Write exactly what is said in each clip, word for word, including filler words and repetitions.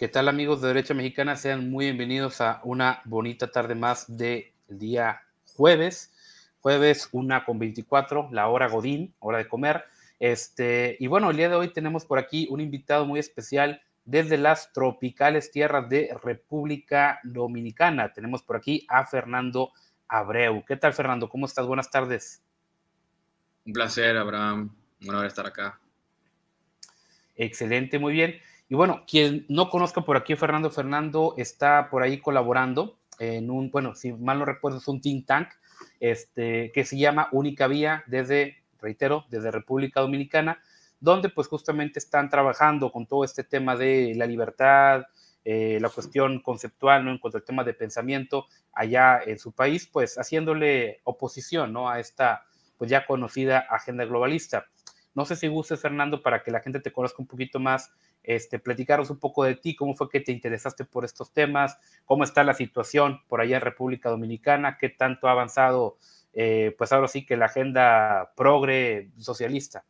¿Qué tal, amigos de Derecha Mexicana? Sean muy bienvenidos a una bonita tarde más del día jueves. Jueves una con veinticuatro, la hora Godín, hora de comer. Este, y bueno, el día de hoy tenemos por aquí un invitado muy especial desde las tropicales tierras de República Dominicana. Tenemos por aquí a Fernando Abreu. ¿Qué tal, Fernando? ¿Cómo estás? Buenas tardes. Un placer, Abraham. Un honor estar acá. Excelente, muy bien. Y bueno, quien no conozca por aquí, Fernando, Fernando está por ahí colaborando en un, bueno, si mal no recuerdo, es un think tank este, que se llama Única Vía desde, reitero, desde República Dominicana, donde pues justamente están trabajando con todo este tema de la libertad, eh, la cuestión conceptual, ¿no? En cuanto al tema de pensamiento allá en su país, pues haciéndole oposición, ¿no? A esta pues ya conocida agenda globalista. No sé si gustes, Fernando, para que la gente te conozca un poquito más, este, platicaros un poco de ti, cómo fue que te interesaste por estos temas, cómo está la situación por allá en República Dominicana, qué tanto ha avanzado, eh, pues ahora sí que la agenda progre socialista.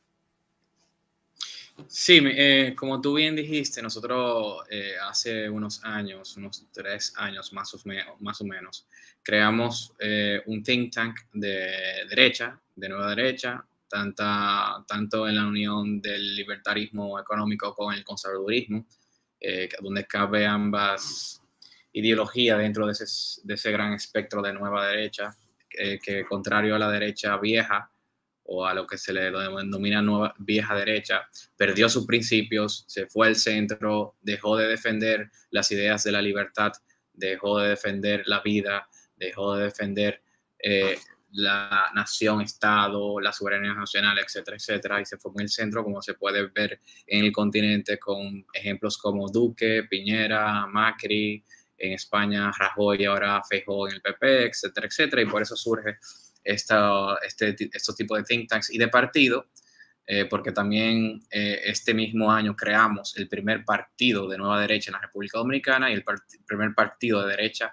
Sí, eh, como tú bien dijiste, nosotros eh, hace unos años, unos tres años más o, me más o menos, creamos eh, un think tank de derecha, de nueva derecha, tanta, tanto en la unión del libertarismo económico con el conservadurismo, eh, donde cabe ambas ideologías dentro de ese, de ese gran espectro de nueva derecha, eh, que contrario a la derecha vieja, o a lo que se le denomina nueva vieja derecha, perdió sus principios, se fue al centro, dejó de defender las ideas de la libertad, dejó de defender la vida, dejó de defender eh, la nación, Estado, la soberanía nacional, etcétera, etcétera, y se fue al centro, como se puede ver en el continente con ejemplos como Duque, Piñera, Macri, en España Rajoy, ahora Feijóo en el P P, etcétera, etcétera, y por eso surge Esta, este, estos tipos de think tanks y de partido, eh, porque también eh, este mismo año creamos el primer partido de nueva derecha en la República Dominicana y el part primer partido de derecha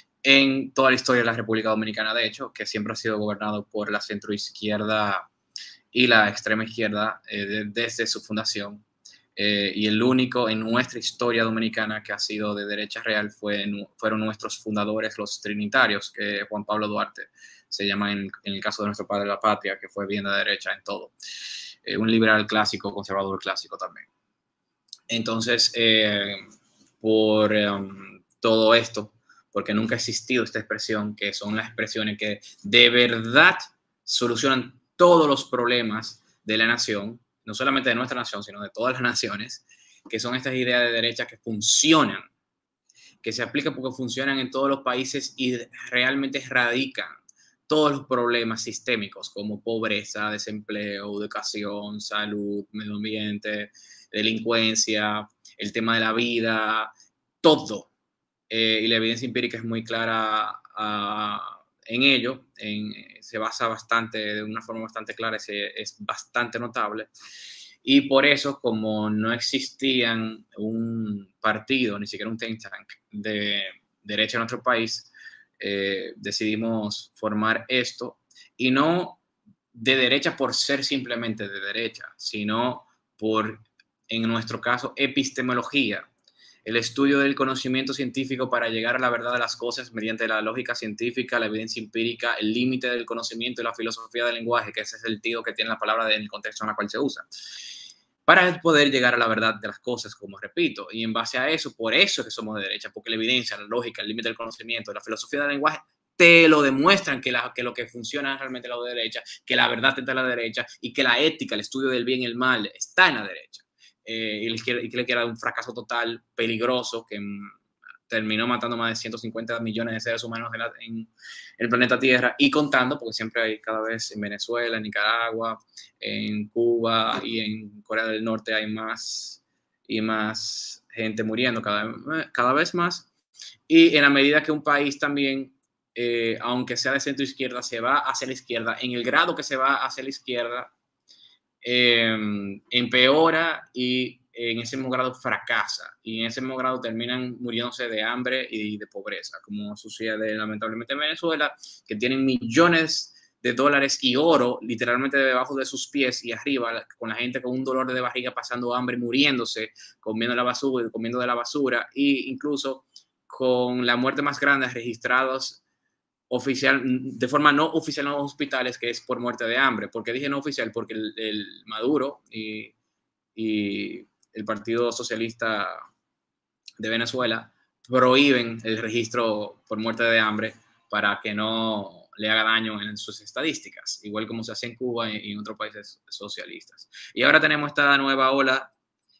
en toda la historia de la República Dominicana, de hecho, que siempre ha sido gobernado por la centroizquierda y la extrema izquierda eh, de, desde su fundación. Eh, y el único en nuestra historia dominicana que ha sido de derecha real fue, fueron nuestros fundadores, los trinitarios, que Juan Pablo Duarte se llama en, en el caso de nuestro padre de la patria, que fue bien de derecha en todo. Eh, un liberal clásico, conservador clásico también. Entonces, eh, por um, todo esto, porque nunca ha existido esta expresión, que son las expresiones que de verdad solucionan todos los problemas de la nación, no solamente de nuestra nación, sino de todas las naciones, que son estas ideas de derecha que funcionan, que se aplican porque funcionan en todos los países y realmente erradican todos los problemas sistémicos como pobreza, desempleo, educación, salud, medio ambiente, delincuencia, el tema de la vida, todo. Eh, y la evidencia empírica es muy clara uh, en ello, en, se basa bastante, de una forma bastante clara, es, es bastante notable. Y por eso, como no existían un partido, ni siquiera un think tank de derecha en nuestro país, eh, decidimos formar esto, y no de derecha por ser simplemente de derecha, sino por, en nuestro caso, epistemología, el estudio del conocimiento científico para llegar a la verdad de las cosas mediante la lógica científica, la evidencia empírica, el límite del conocimiento y la filosofía del lenguaje, que ese es el sentido que tiene la palabra en el contexto en el cual se usa, para poder llegar a la verdad de las cosas, como repito. Y en base a eso, por eso es que somos de derecha, porque la evidencia, la lógica, el límite del conocimiento, la filosofía del lenguaje, te lo demuestran que, la, que lo que funciona es realmente la derecha, que la verdad está en la derecha y que la ética, el estudio del bien y el mal está en la derecha. Eh, y, les quiere, y que le quiera un fracaso total, peligroso, que mm, terminó matando más de ciento cincuenta millones de seres humanos en, la, en el planeta Tierra, y contando, porque siempre hay cada vez en Venezuela, en Nicaragua, en Cuba y en Corea del Norte hay más y más gente muriendo cada, cada vez más. Y en la medida que un país también, eh, aunque sea de centro izquierda, se va hacia la izquierda, en el grado que se va hacia la izquierda, eh, empeora y en ese mismo grado fracasa, y en ese mismo grado terminan muriéndose de hambre y de pobreza, como sucede lamentablemente en Venezuela, que tienen millones de de dólares y oro literalmente debajo de sus pies y arriba, con la gente con un dolor de barriga, pasando hambre, muriéndose, comiendo la basura, comiendo de la basura, e incluso con la muerte más grande registrados oficial, de forma no oficial en los hospitales, que es por muerte de hambre. ¿Por qué dije no oficial? Porque el, el Maduro y, y el Partido Socialista de Venezuela prohíben el registro por muerte de hambre para que no le haga daño en sus estadísticas, igual como se hace en Cuba y en otros países socialistas. Y ahora tenemos esta nueva ola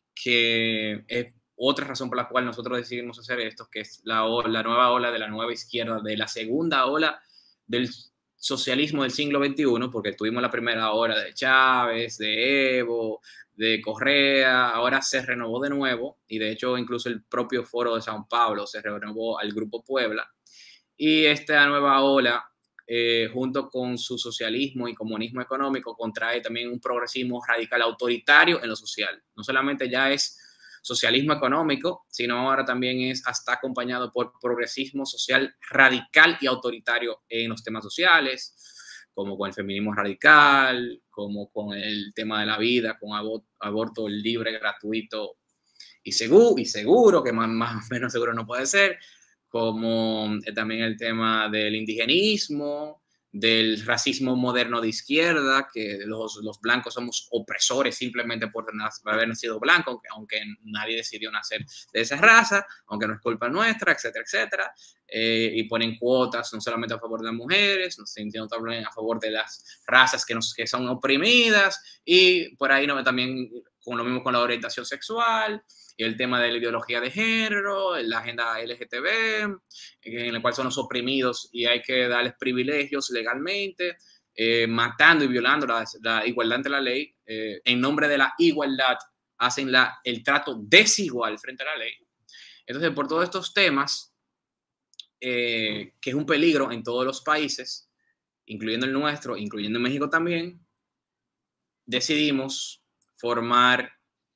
que es otra razón por la cual nosotros decidimos hacer esto, que es la, la nueva ola de la nueva izquierda, de la segunda ola del socialismo del siglo veintiuno, porque tuvimos la primera ola de Chávez, de Evo, de Correa, ahora se renovó de nuevo, y de hecho incluso el propio Foro de Sao Paulo se renovó al Grupo Puebla, y esta nueva ola, eh, junto con su socialismo y comunismo económico, contrae también un progresismo radical autoritario en lo social. No solamente ya es socialismo económico, sino ahora también es, está acompañado por progresismo social radical y autoritario en los temas sociales, como con el feminismo radical, como con el tema de la vida, con aborto libre, gratuito y seguro, y seguro que más, más o menos seguro no puede ser, como también el tema del indigenismo, del racismo moderno de izquierda, que los, los blancos somos opresores simplemente por haber nacido blanco, aunque, aunque nadie decidió nacer de esa raza, aunque no es culpa nuestra, etcétera, etcétera. Eh, y ponen cuotas no solamente a favor de las mujeres, sino también a favor de las razas que, nos, que son oprimidas, y por ahí no, también con lo mismo con la orientación sexual, y el tema de la ideología de género, la agenda L G T B, en el cual son los oprimidos y hay que darles privilegios legalmente, eh, matando y violando la, la igualdad ante la ley. Eh, en nombre de la igualdad hacen la, el trato desigual frente a la ley. Entonces, por todos estos temas, eh, que es un peligro en todos los países, incluyendo el nuestro, incluyendo México también, decidimos formar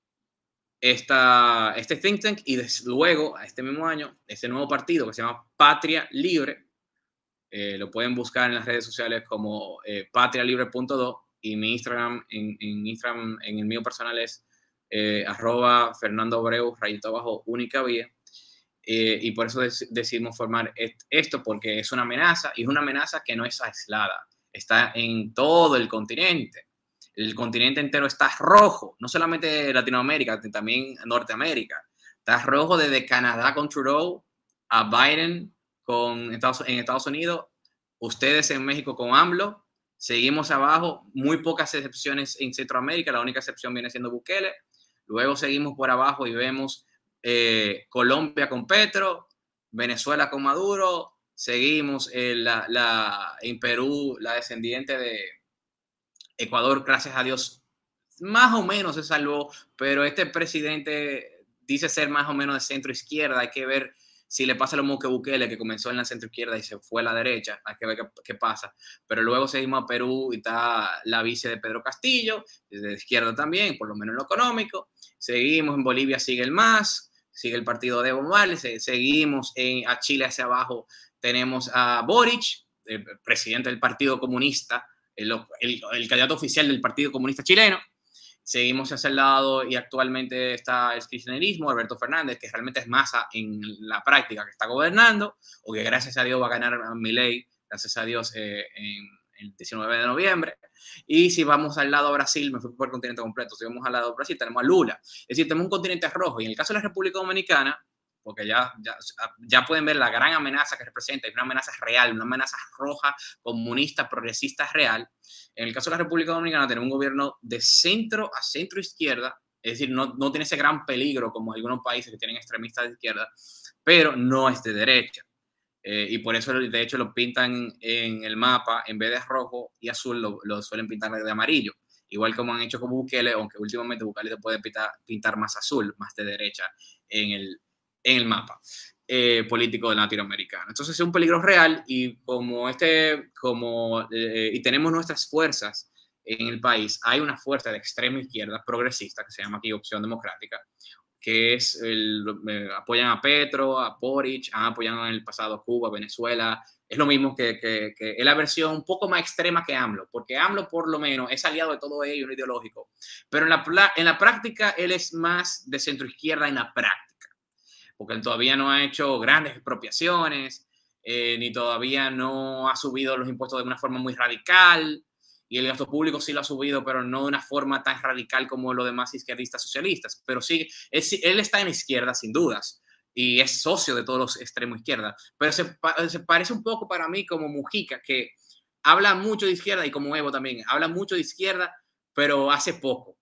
Esta, este think tank y desde luego, a este mismo año, este nuevo partido que se llama Patria Libre. Eh, lo pueden buscar en las redes sociales como eh, patria libre punto do, y mi Instagram, en, en Instagram, en el mío personal es eh, arroba Fernando Abreu, rayito abajo, única vía. Eh, y por eso dec decidimos formar esto, porque es una amenaza, y es una amenaza que no es aislada, está en todo el continente. El continente entero está rojo, no solamente Latinoamérica, también Norteamérica. Está rojo desde Canadá con Trudeau a Biden con Estados, en Estados Unidos, ustedes en México con AMLO. Seguimos abajo, muy pocas excepciones en Centroamérica, la única excepción viene siendo Bukele. Luego seguimos por abajo y vemos eh, Colombia con Petro, Venezuela con Maduro, seguimos en, la, la, en Perú, la descendiente de Ecuador, gracias a Dios, más o menos se salvó, pero este presidente dice ser más o menos de centro izquierda. Hay que ver si le pasa lo mismo que Bukele, que comenzó en la centro izquierda y se fue a la derecha. Hay que ver qué, qué pasa. Pero luego seguimos a Perú y está la vice de Pedro Castillo, de izquierda también, por lo menos en lo económico. Seguimos en Bolivia, sigue el M A S, sigue el partido de Evo Morales. Seguimos en, a Chile hacia abajo, tenemos a Boric, el presidente del Partido Comunista, El, el, el candidato oficial del Partido Comunista Chileno. Seguimos hacia el lado y actualmente está el kirchnerismo, Alberto Fernández, que realmente es masa en la práctica que está gobernando, o que gracias a Dios va a ganar a Milei, gracias a Dios, eh, en el diecinueve de noviembre. Y si vamos al lado de Brasil, me fui por el continente completo, si vamos al lado de Brasil, tenemos a Lula. Es decir, tenemos un continente rojo. Y en el caso de la República Dominicana, porque ya, ya, ya pueden ver la gran amenaza que representa, es una amenaza real, una amenaza roja, comunista, progresista real. En el caso de la República Dominicana tenemos un gobierno de centro a centro izquierda, es decir, no, no tiene ese gran peligro como algunos países que tienen extremistas de izquierda, pero no es de derecha. Eh, y por eso, de hecho, lo pintan en el mapa, en vez de rojo y azul, lo, lo suelen pintar de amarillo. Igual como han hecho con Bukele, aunque últimamente Bukele se puede pintar, pintar más azul, más de derecha en el en el mapa eh, político latinoamericano. Entonces es un peligro real y como este, como, eh, y tenemos nuestras fuerzas en el país, hay una fuerza de extrema izquierda progresista que se llama aquí Opción Democrática, que es, el, eh, apoyan a Petro, a Boric, han apoyado en el pasado a Cuba, Venezuela. Es lo mismo que, que, que es la versión un poco más extrema que AMLO, porque AMLO por lo menos es aliado de todo ello, no ideológico. Pero en la, en la práctica él es más de centro izquierda en la práctica, porque él todavía no ha hecho grandes expropiaciones, eh, ni todavía no ha subido los impuestos de una forma muy radical, y el gasto público sí lo ha subido, pero no de una forma tan radical como los demás izquierdistas socialistas. Pero sí, él, él está en la izquierda, sin dudas, y es socio de todos los extremos izquierda, pero se, se parece un poco para mí como Mujica, que habla mucho de izquierda, y como Evo también, habla mucho de izquierda, pero hace poco.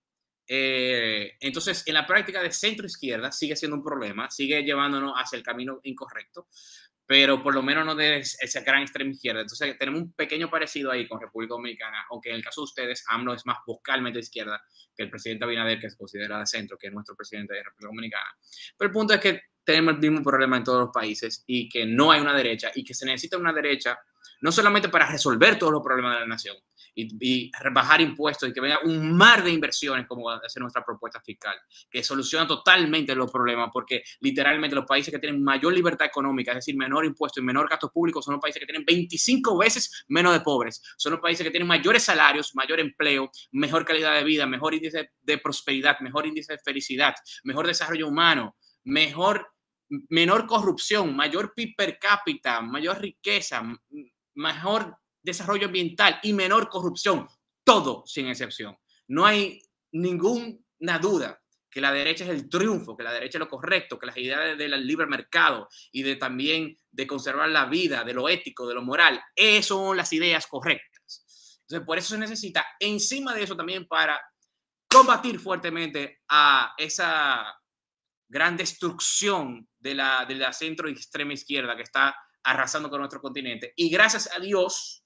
Eh, entonces, en la práctica de centro-izquierda sigue siendo un problema, sigue llevándonos hacia el camino incorrecto, pero por lo menos no de esa gran extrema izquierda. Entonces, tenemos un pequeño parecido ahí con República Dominicana, aunque en el caso de ustedes, AMLO es más vocalmente de izquierda que el presidente Abinader, que se considera de centro, que es nuestro presidente de República Dominicana. Pero el punto es que tenemos el mismo problema en todos los países y que no hay una derecha y que se necesita una derecha no solamente para resolver todos los problemas de la nación y, y bajar impuestos y que venga un mar de inversiones como hace nuestra propuesta fiscal, que soluciona totalmente los problemas, porque literalmente los países que tienen mayor libertad económica, es decir, menor impuesto y menor gastos públicos, son los países que tienen veinticinco veces menos de pobres, son los países que tienen mayores salarios, mayor empleo, mejor calidad de vida, mejor índice de prosperidad, mejor índice de felicidad, mejor desarrollo humano, mejor, menor corrupción, mayor P I B per cápita, mayor riqueza, mejor desarrollo ambiental y menor corrupción, todo sin excepción. No hay ninguna duda que la derecha es el triunfo, que la derecha es lo correcto, que las ideas del libre mercado y de también de conservar la vida, de lo ético, de lo moral, esas son las ideas correctas. Entonces, por eso se necesita, encima de eso también, para combatir fuertemente a esa gran destrucción de la, de la centro y extrema izquierda que está arrasando con nuestro continente. Y gracias a Dios,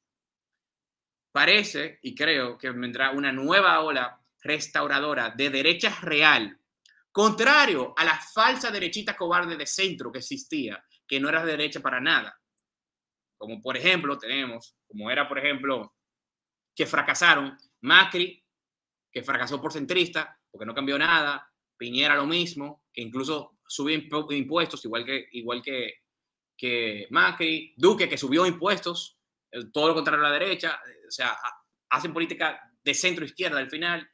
parece y creo que vendrá una nueva ola restauradora de derecha real, contrario a la falsa derechita cobarde de centro que existía, que no era de derecha para nada. Como por ejemplo tenemos, como era por ejemplo, que fracasaron Macri, que fracasó por centrista, porque no cambió nada, Piñera lo mismo, que incluso subió impuestos, igual que, igual que, que Macri, Duque, que subió impuestos, todo lo contrario a la derecha, o sea, hacen política de centro-izquierda al final.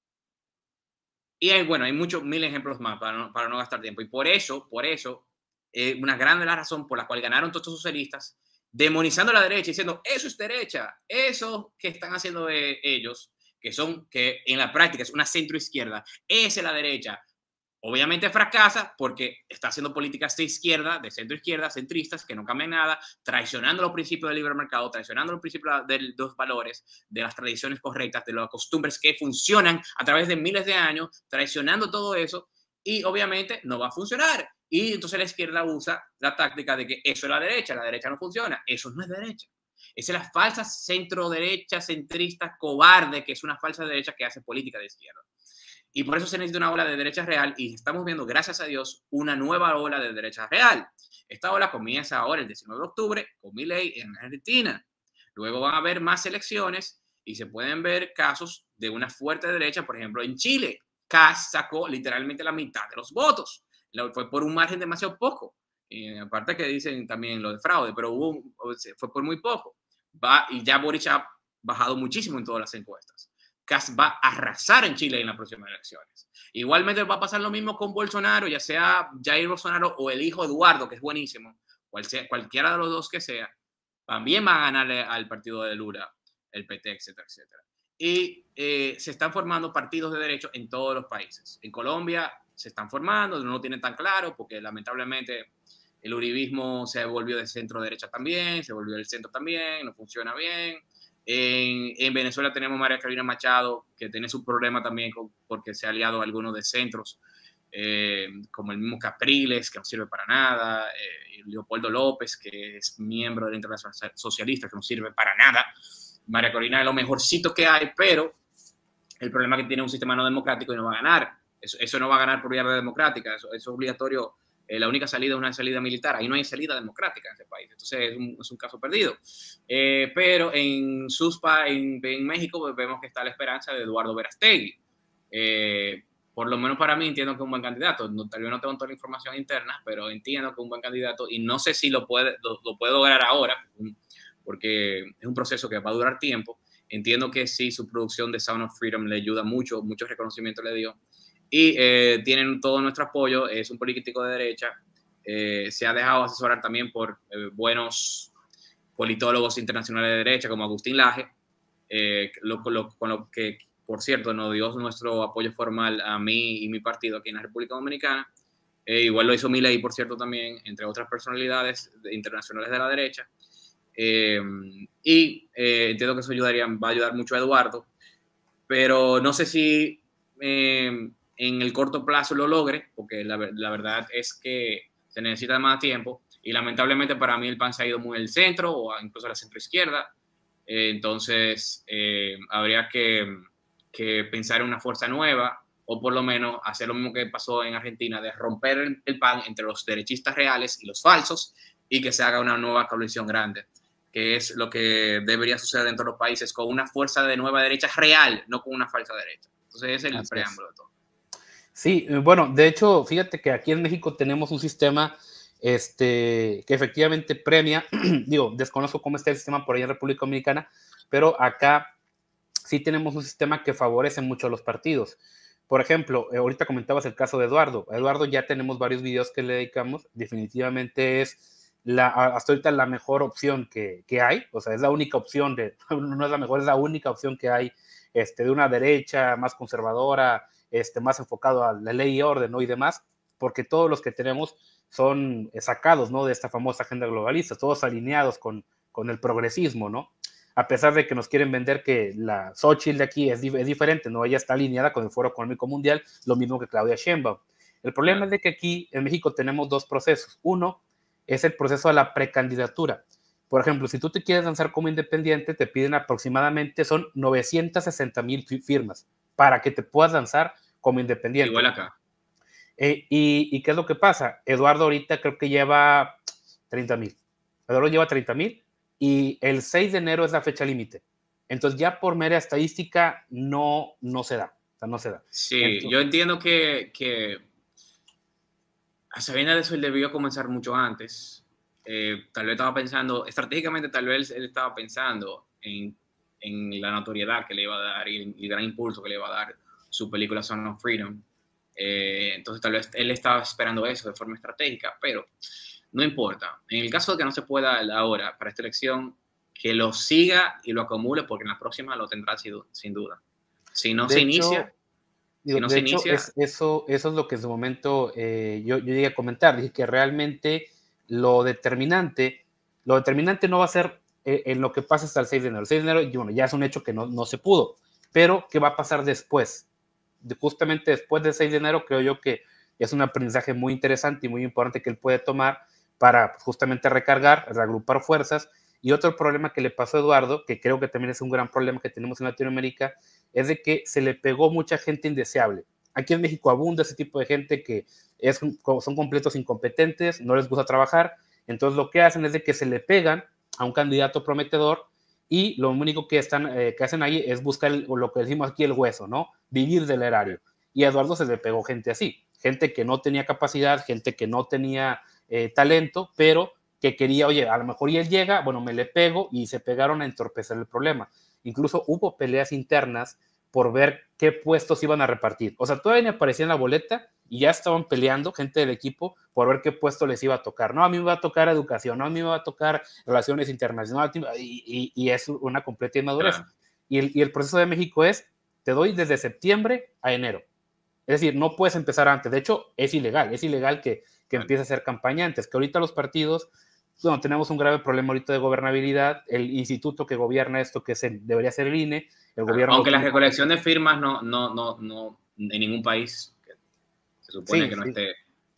Y hay, bueno, hay muchos, mil ejemplos más para no, para no gastar tiempo. Y por eso, por eso, eh, una gran de la razón por la cual ganaron todos estos socialistas, demonizando a la derecha, diciendo, eso es derecha, eso que están haciendo eh, ellos, que son, que en la práctica es una centro-izquierda, esa es la derecha. Obviamente fracasa porque está haciendo políticas de izquierda, de centro-izquierda, centristas, que no cambian nada, traicionando los principios del libre mercado, traicionando los principios de los valores, de las tradiciones correctas, de las costumbres que funcionan a través de miles de años, traicionando todo eso, y obviamente no va a funcionar. Y entonces la izquierda usa la táctica de que eso es la derecha, la derecha no funciona. Eso no es derecha. Esa es la falsa centro-derecha, centrista, cobarde, que es una falsa derecha que hace política de izquierda. Y por eso se necesita una ola de derecha real, y estamos viendo, gracias a Dios, una nueva ola de derecha real. Esta ola comienza ahora el diecinueve de octubre con Milei en Argentina. Luego van a haber más elecciones y se pueden ver casos de una fuerte derecha, por ejemplo, en Chile. Kast sacó literalmente la mitad de los votos. Fue por un margen demasiado poco. Y aparte que dicen también lo de fraude, pero hubo, fue por muy poco. Va, y ya Boric ha bajado muchísimo en todas las encuestas. Kast va a arrasar en Chile en las próximas elecciones. Igualmente va a pasar lo mismo con Bolsonaro, ya sea Jair Bolsonaro o el hijo Eduardo, que es buenísimo, cual sea, cualquiera de los dos que sea, también va a ganarle al partido de Lula, el P T, etcétera, etcétera. Y eh, se están formando partidos de derecho en todos los países. En Colombia se están formando, no lo tienen tan claro, porque lamentablemente el uribismo se volvió de centro-derecha también, se volvió del centro también, no funciona bien. En, en Venezuela tenemos a María Corina Machado, que tiene su problema también con, porque se ha aliado a algunos de centros, eh, como el mismo Capriles, que no sirve para nada, eh, y Leopoldo López, que es miembro de la Internacional Socialista, que no sirve para nada. María Corina es lo mejorcito que hay, pero el problema es que tiene un sistema no democrático y no va a ganar. Eso, eso no va a ganar por vía democrática, eso, eso es obligatorio. Eh, la única salida es una salida militar. Ahí no hay salida democrática en ese país. Entonces es un, es un caso perdido. Eh, pero en Suspa, en, en México, pues, vemos que está la esperanza de Eduardo Verástegui. Eh, por lo menos para mí entiendo que es un buen candidato. No, tal vez no tengo toda la información interna, pero entiendo que es un buen candidato y no sé si lo puede, lo, lo puede lograr ahora, porque es un proceso que va a durar tiempo. Entiendo que sí, su producción de Sound of Freedom le ayuda mucho, mucho reconocimiento le dio. Y eh, tienen todo nuestro apoyo, es un político de derecha, eh, se ha dejado asesorar también por eh, buenos politólogos internacionales de derecha como Agustín Laje, eh, lo, lo, con lo que, por cierto, nos dio nuestro apoyo formal a mí y mi partido aquí en la República Dominicana. Eh, igual lo hizo Milei, por cierto, también, entre otras personalidades internacionales de la derecha. Eh, y eh, entiendo que eso ayudaría, va a ayudar mucho a Eduardo, pero no sé si eh, en el corto plazo lo logre, porque la, la verdad es que se necesita más tiempo y lamentablemente para mí el P A N se ha ido muy al centro o incluso a la centroizquierda, eh, entonces eh, habría que, que pensar en una fuerza nueva o por lo menos hacer lo mismo que pasó en Argentina, de romper el, el P A N entre los derechistas reales y los falsos y que se haga una nueva coalición grande, que es lo que debería suceder dentro de los países, con una fuerza de nueva derecha real, no con una falsa derecha. Entonces, ese es el Así preámbulo es. de todo. Sí, bueno, de hecho, fíjate que aquí en México tenemos un sistema este, que efectivamente premia, digo, desconozco cómo está el sistema por allá en República Dominicana, pero acá sí tenemos un sistema que favorece mucho a los partidos. Por ejemplo, ahorita comentabas el caso de Eduardo. A Eduardo ya tenemos varios videos que le dedicamos, definitivamente es la, hasta ahorita la mejor opción que, que hay, o sea, es la única opción, de, no es la mejor, es la única opción que hay este, de una derecha más conservadora, este, más enfocado a la ley y orden, ¿no? Y demás, porque todos los que tenemos son sacados, ¿no? De esta famosa agenda globalista, todos alineados con, con el progresismo, ¿no? A pesar de que nos quieren vender que la Xochitl de aquí es, es diferente, ¿no? Ella está alineada con el Foro Económico Mundial, lo mismo que Claudia Sheinbaum. El problema yeah. es de que aquí en México tenemos dos procesos. Uno es el proceso de la precandidatura. Por ejemplo, si tú te quieres lanzar como independiente, te piden aproximadamente, son novecientas sesenta mil firmas para que te puedas lanzar como independiente. Igual acá. Eh, y, ¿Y qué es lo que pasa? Eduardo ahorita creo que lleva treinta mil. Eduardo lleva treinta mil y el seis de enero es la fecha límite. Entonces ya por mera estadística no, no se da. O sea, no se da. Sí, Entonces, yo entiendo que, que a sabiendas de eso él debió comenzar mucho antes. Eh, tal vez estaba pensando, estratégicamente tal vez él estaba pensando en, en la notoriedad que le iba a dar y el, el gran impulso que le iba a dar su película Sound of Freedom. Eh, entonces tal vez él estaba esperando eso de forma estratégica, pero no importa. En el caso de que no se pueda ahora para esta elección, que lo siga y lo acumule porque en la próxima lo tendrá sin duda. Si no de se hecho, inicia... Digo, si no de se hecho, inicia... es, eso, eso es lo que en su momento eh, yo, yo llegué a comentar. Dije que realmente lo determinante, lo determinante no va a ser eh, en lo que pasa hasta el seis de enero. El seis de enero, y bueno, ya es un hecho que no, no se pudo. Pero, ¿qué va a pasar después? De, justamente después del seis de enero, creo yo que es un aprendizaje muy interesante y muy importante que él puede tomar para justamente recargar, reagrupar fuerzas. Y otro problema que le pasó a Eduardo, que creo que también es un gran problema que tenemos en Latinoamérica, es de que se le pegó mucha gente indeseable. Aquí en México abunda ese tipo de gente que es, son completos incompetentes, no les gusta trabajar, entonces lo que hacen es de que se le pegan a un candidato prometedor y lo único que, están, eh, que hacen ahí es buscar el, lo que decimos aquí el hueso, ¿no? Vivir del erario. Y a Eduardo se le pegó gente así, gente que no tenía capacidad, gente que no tenía eh, talento, pero que quería, oye, a lo mejor y él llega, bueno, me le pego, y se pegaron a entorpecer el problema. Incluso hubo peleas internas por ver qué puestos iban a repartir. O sea, todavía ni aparecía en la boleta y ya estaban peleando gente del equipo por ver qué puesto les iba a tocar. No, a mí me va a tocar educación, no, a mí me va a tocar relaciones internacionales, y, y, y es una completa inmadurez. Claro. Y, el, y el proceso de México es, te doy desde septiembre a enero. Es decir, no puedes empezar antes. De hecho, es ilegal, es ilegal que, que vale. empiece a hacer campaña antes, que ahorita los partidos... Bueno, tenemos un grave problema ahorita de gobernabilidad. El instituto que gobierna esto, que es el, debería ser el I N E, el gobierno... Aunque la recolección de firmas no, no, no, no, en ningún país se supone sí, que no sí. esté...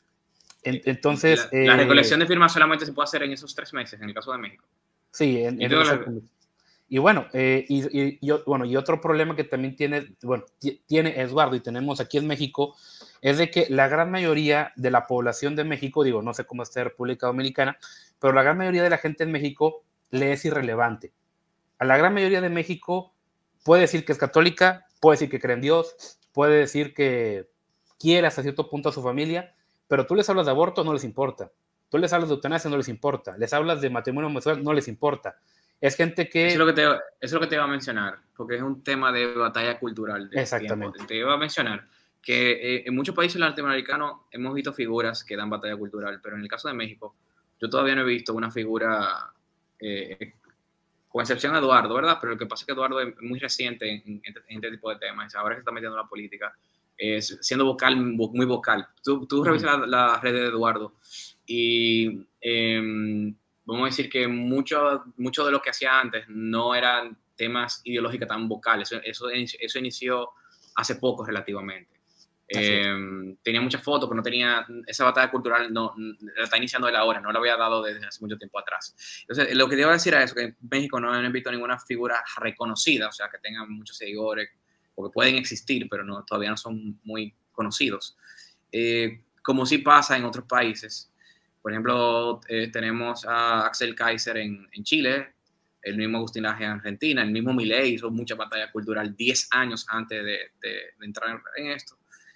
Entonces... La, eh, la recolección de firmas solamente se puede hacer en esos tres meses, en el caso de México. Sí, en, y, en la... y bueno, eh, y, y, y, bueno, y otro problema que también tiene, bueno, tiene Eduardo y tenemos aquí en México, es de que la gran mayoría de la población de México, digo, no sé cómo está República Dominicana, pero la gran mayoría de la gente en México le es irrelevante. A la gran mayoría de México puede decir que es católica, puede decir que cree en Dios, puede decir que quiere hasta cierto punto a su familia, pero tú les hablas de aborto, no les importa. Tú les hablas de eutanasia, no les importa. Les hablas de matrimonio homosexual, no les importa. Es gente que... Eso es, lo que te, eso es lo que te iba a mencionar, porque es un tema de batalla cultural del Exactamente. tiempo. Te iba a mencionar que eh, en muchos países latinoamericanos hemos visto figuras que dan batalla cultural, pero en el caso de México, yo todavía no he visto una figura, eh, con excepción de Eduardo, ¿verdad? Pero lo que pasa es que Eduardo es muy reciente en, en, en este tipo de temas, ahora que se está metiendo en la política, eh, siendo vocal, muy vocal. Tú, tú revisas uh-huh. la, la red de Eduardo y... Eh, vamos a decir que mucho, mucho de lo que hacía antes no eran temas ideológicos tan vocales. Eso, eso, eso inició hace poco relativamente. Eh, tenía muchas fotos, pero no tenía esa batalla cultural, no, la está iniciando él ahora, no la había dado desde hace mucho tiempo atrás. Entonces, lo que te iba a decir es eso, que en México no han visto ninguna figura reconocida, o sea, que tengan muchos seguidores, porque pueden existir, pero no, todavía no son muy conocidos. Eh, como sí pasa en otros países. Por ejemplo, eh, tenemos a Axel Kaiser en, en Chile, el mismo Agustín Laje en Argentina, el mismo Milei hizo mucha batalla cultural diez años antes de, de, de entrar en esto.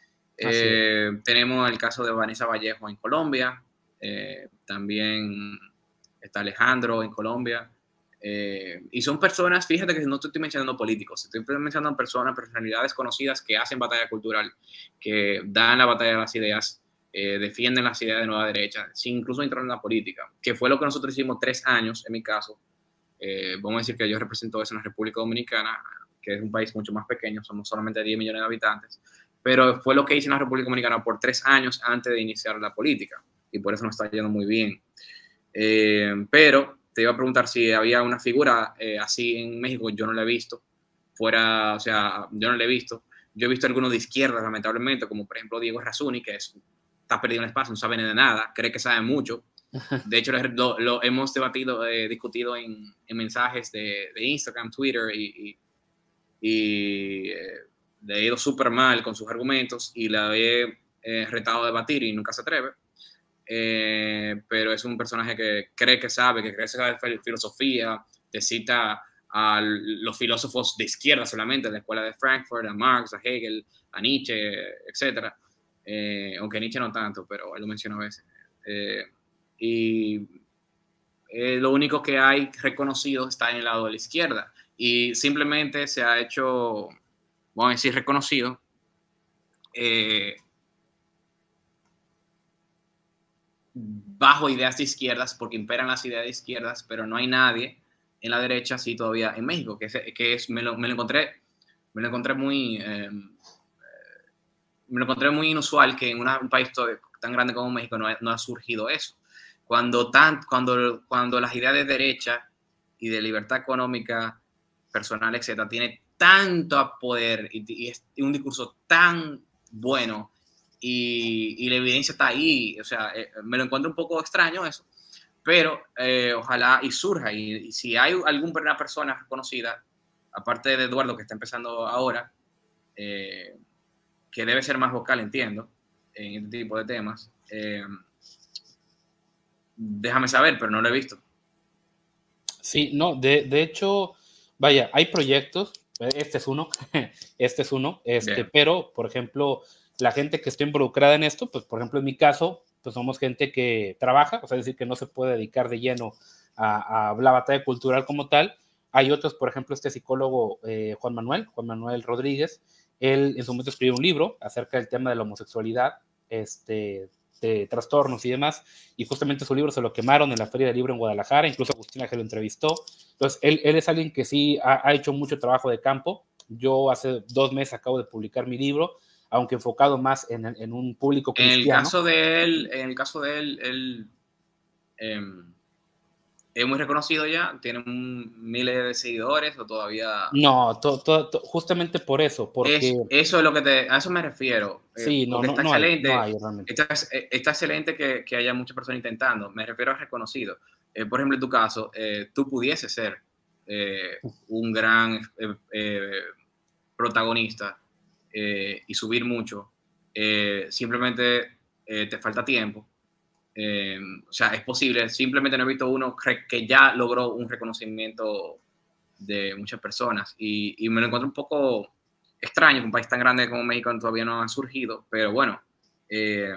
Eh, tenemos el caso de Vanessa Vallejo en Colombia, eh, también está Alejandro en Colombia. Eh, y son personas, fíjate que no estoy mencionando políticos, estoy mencionando personas, personalidades conocidas que hacen batalla cultural, que dan la batalla de las ideas. Eh, defienden las ideas de nueva derecha, sin incluso entrar en la política, que fue lo que nosotros hicimos tres años, en mi caso. Eh, vamos a decir que yo represento eso en la República Dominicana, que es un país mucho más pequeño, somos solamente diez millones de habitantes, pero fue lo que hice en la República Dominicana por tres años antes de iniciar la política, y por eso nos está yendo muy bien. Eh, pero te iba a preguntar si había una figura eh, así en México, yo no la he visto, fuera, o sea, yo no la he visto. Yo he visto algunos de izquierda, lamentablemente, como por ejemplo Diego Errázuriz, que es está perdido en el espacio, no sabe de nada, cree que sabe mucho. De hecho, lo, lo hemos debatido, eh, discutido en, en mensajes de, de Instagram, Twitter, y, y, y eh, le he ido súper mal con sus argumentos y la he eh, retado a debatir y nunca se atreve. Eh, pero es un personaje que cree que sabe, que cree que sabe filosofía, te cita a los filósofos de izquierda solamente, de la escuela de Frankfurt, a Marx, a Hegel, a Nietzsche, etcétera. Eh, aunque Nietzsche no tanto, pero él lo menciona a veces. Eh, y eh, lo único que hay reconocido está en el lado de la izquierda. Y simplemente se ha hecho, vamos a decir, reconocido. Eh, bajo ideas de izquierdas, porque imperan las ideas de izquierdas, pero no hay nadie en la derecha, sí, todavía en México, que es, que es me, lo, me lo encontré, me lo encontré muy... Eh, me lo encontré muy inusual que en una, un país tan grande como México no ha, no ha surgido eso. Cuando, tan, cuando, cuando las ideas de derecha y de libertad económica, personal, etcétera, tiene tanto poder y, y es un discurso tan bueno y, y la evidencia está ahí, o sea, eh, me lo encuentro un poco extraño eso, pero eh, ojalá y surja. Y, y si hay alguna persona reconocida, aparte de Eduardo que está empezando ahora, eh, que debe ser más vocal, entiendo, en este tipo de temas. Eh, déjame saber, pero no lo he visto. Sí, no, de, de hecho, vaya, hay proyectos, este es uno, este es uno, este, pero, por ejemplo, la gente que está involucrada en esto, pues, por ejemplo, en mi caso, pues somos gente que trabaja, o sea, es decir, que no se puede dedicar de lleno a, a la batalla cultural como tal. Hay otros, por ejemplo, este psicólogo eh, Juan Manuel, Juan Manuel Rodríguez, él en su momento escribió un libro acerca del tema de la homosexualidad, este, de trastornos y demás, y justamente su libro se lo quemaron en la Feria del Libro en Guadalajara, incluso Agustín Laje lo entrevistó. Entonces, él, él es alguien que sí ha, ha hecho mucho trabajo de campo. Yo hace dos meses acabo de publicar mi libro, aunque enfocado más en, en un público cristiano. En el caso de él, en el caso de él, él eh, es muy reconocido ya, tiene un, miles de seguidores o todavía... No, to, to, to, justamente por eso, porque... Es, eso es lo que te... A eso me refiero. Sí, eh, no, no, está no, excelente, hay, no hay realmente. Está, está excelente que, que haya muchas personas intentando. Me refiero a reconocido. Eh, por ejemplo, en tu caso, eh, tú pudieses ser eh, un gran eh, eh, protagonista eh, y subir mucho. Eh, simplemente eh, te falta tiempo. Eh, o sea, es posible. Simplemente no he visto uno que ya logró un reconocimiento de muchas personas y, y me lo encuentro un poco extraño que un país tan grande como México todavía no ha surgido, pero bueno, eh,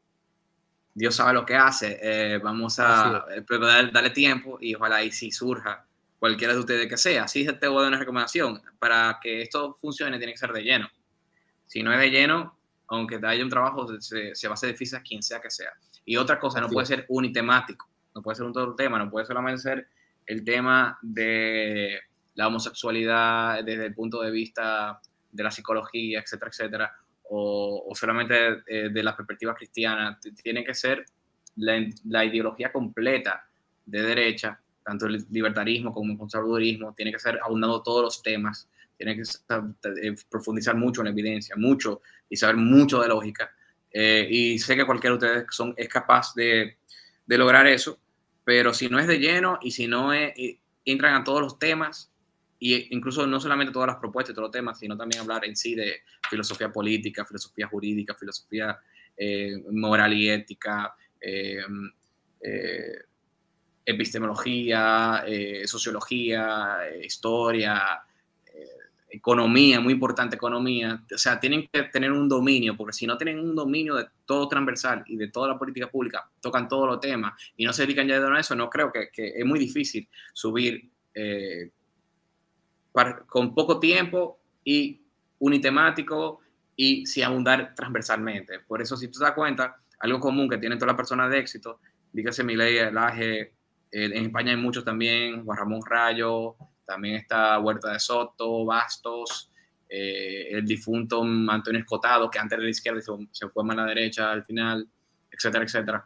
Dios sabe lo que hace. Eh, vamos a darle, darle tiempo y ojalá ahí sí surja cualquiera de ustedes que sea. Así te voy a dar una recomendación. Para que esto funcione tiene que ser de lleno. Si no es de lleno, aunque te haya un trabajo, se, se va a hacer difícil a quien sea que sea. Y otra cosa, no puede ser unitemático. No puede ser un todo tema. No puede solamente ser el tema de la homosexualidad desde el punto de vista de la psicología, etcétera, etcétera. O, o solamente eh, de la perspectiva cristiana. Tiene que ser la, la ideología completa de derecha, tanto el libertarismo como el conservadurismo, tiene que ser abundando todos los temas, tiene que eh, profundizar mucho en la evidencia, mucho, y saber mucho de lógica. Eh, y sé que cualquiera de ustedes son, es capaz de, de lograr eso, pero si no es de lleno y si no es, y entran a todos los temas, e incluso no solamente todas las propuestas y todos los temas, sino también hablar en sí de filosofía política, filosofía jurídica, filosofía eh, moral y ética, eh, eh, epistemología, eh, sociología, eh, historia, eh, economía, muy importante economía. O sea, tienen que tener un dominio, porque si no tienen un dominio de todo transversal y de toda la política pública, tocan todos los temas y no se dedican ya de eso, no creo que, que es muy difícil subir eh, para, con poco tiempo y unitemático y sin abundar transversalmente. Por eso, si tú te das cuenta, algo común que tienen todas las personas de éxito, dígase Milei, Laje, eh, en España hay muchos también, Juan Ramón Rayo, también está Huerta de Soto, Bastos, eh, el difunto Antonio Escotado, que antes era de la izquierda y se, se fue más a la derecha al final, etcétera, etcétera.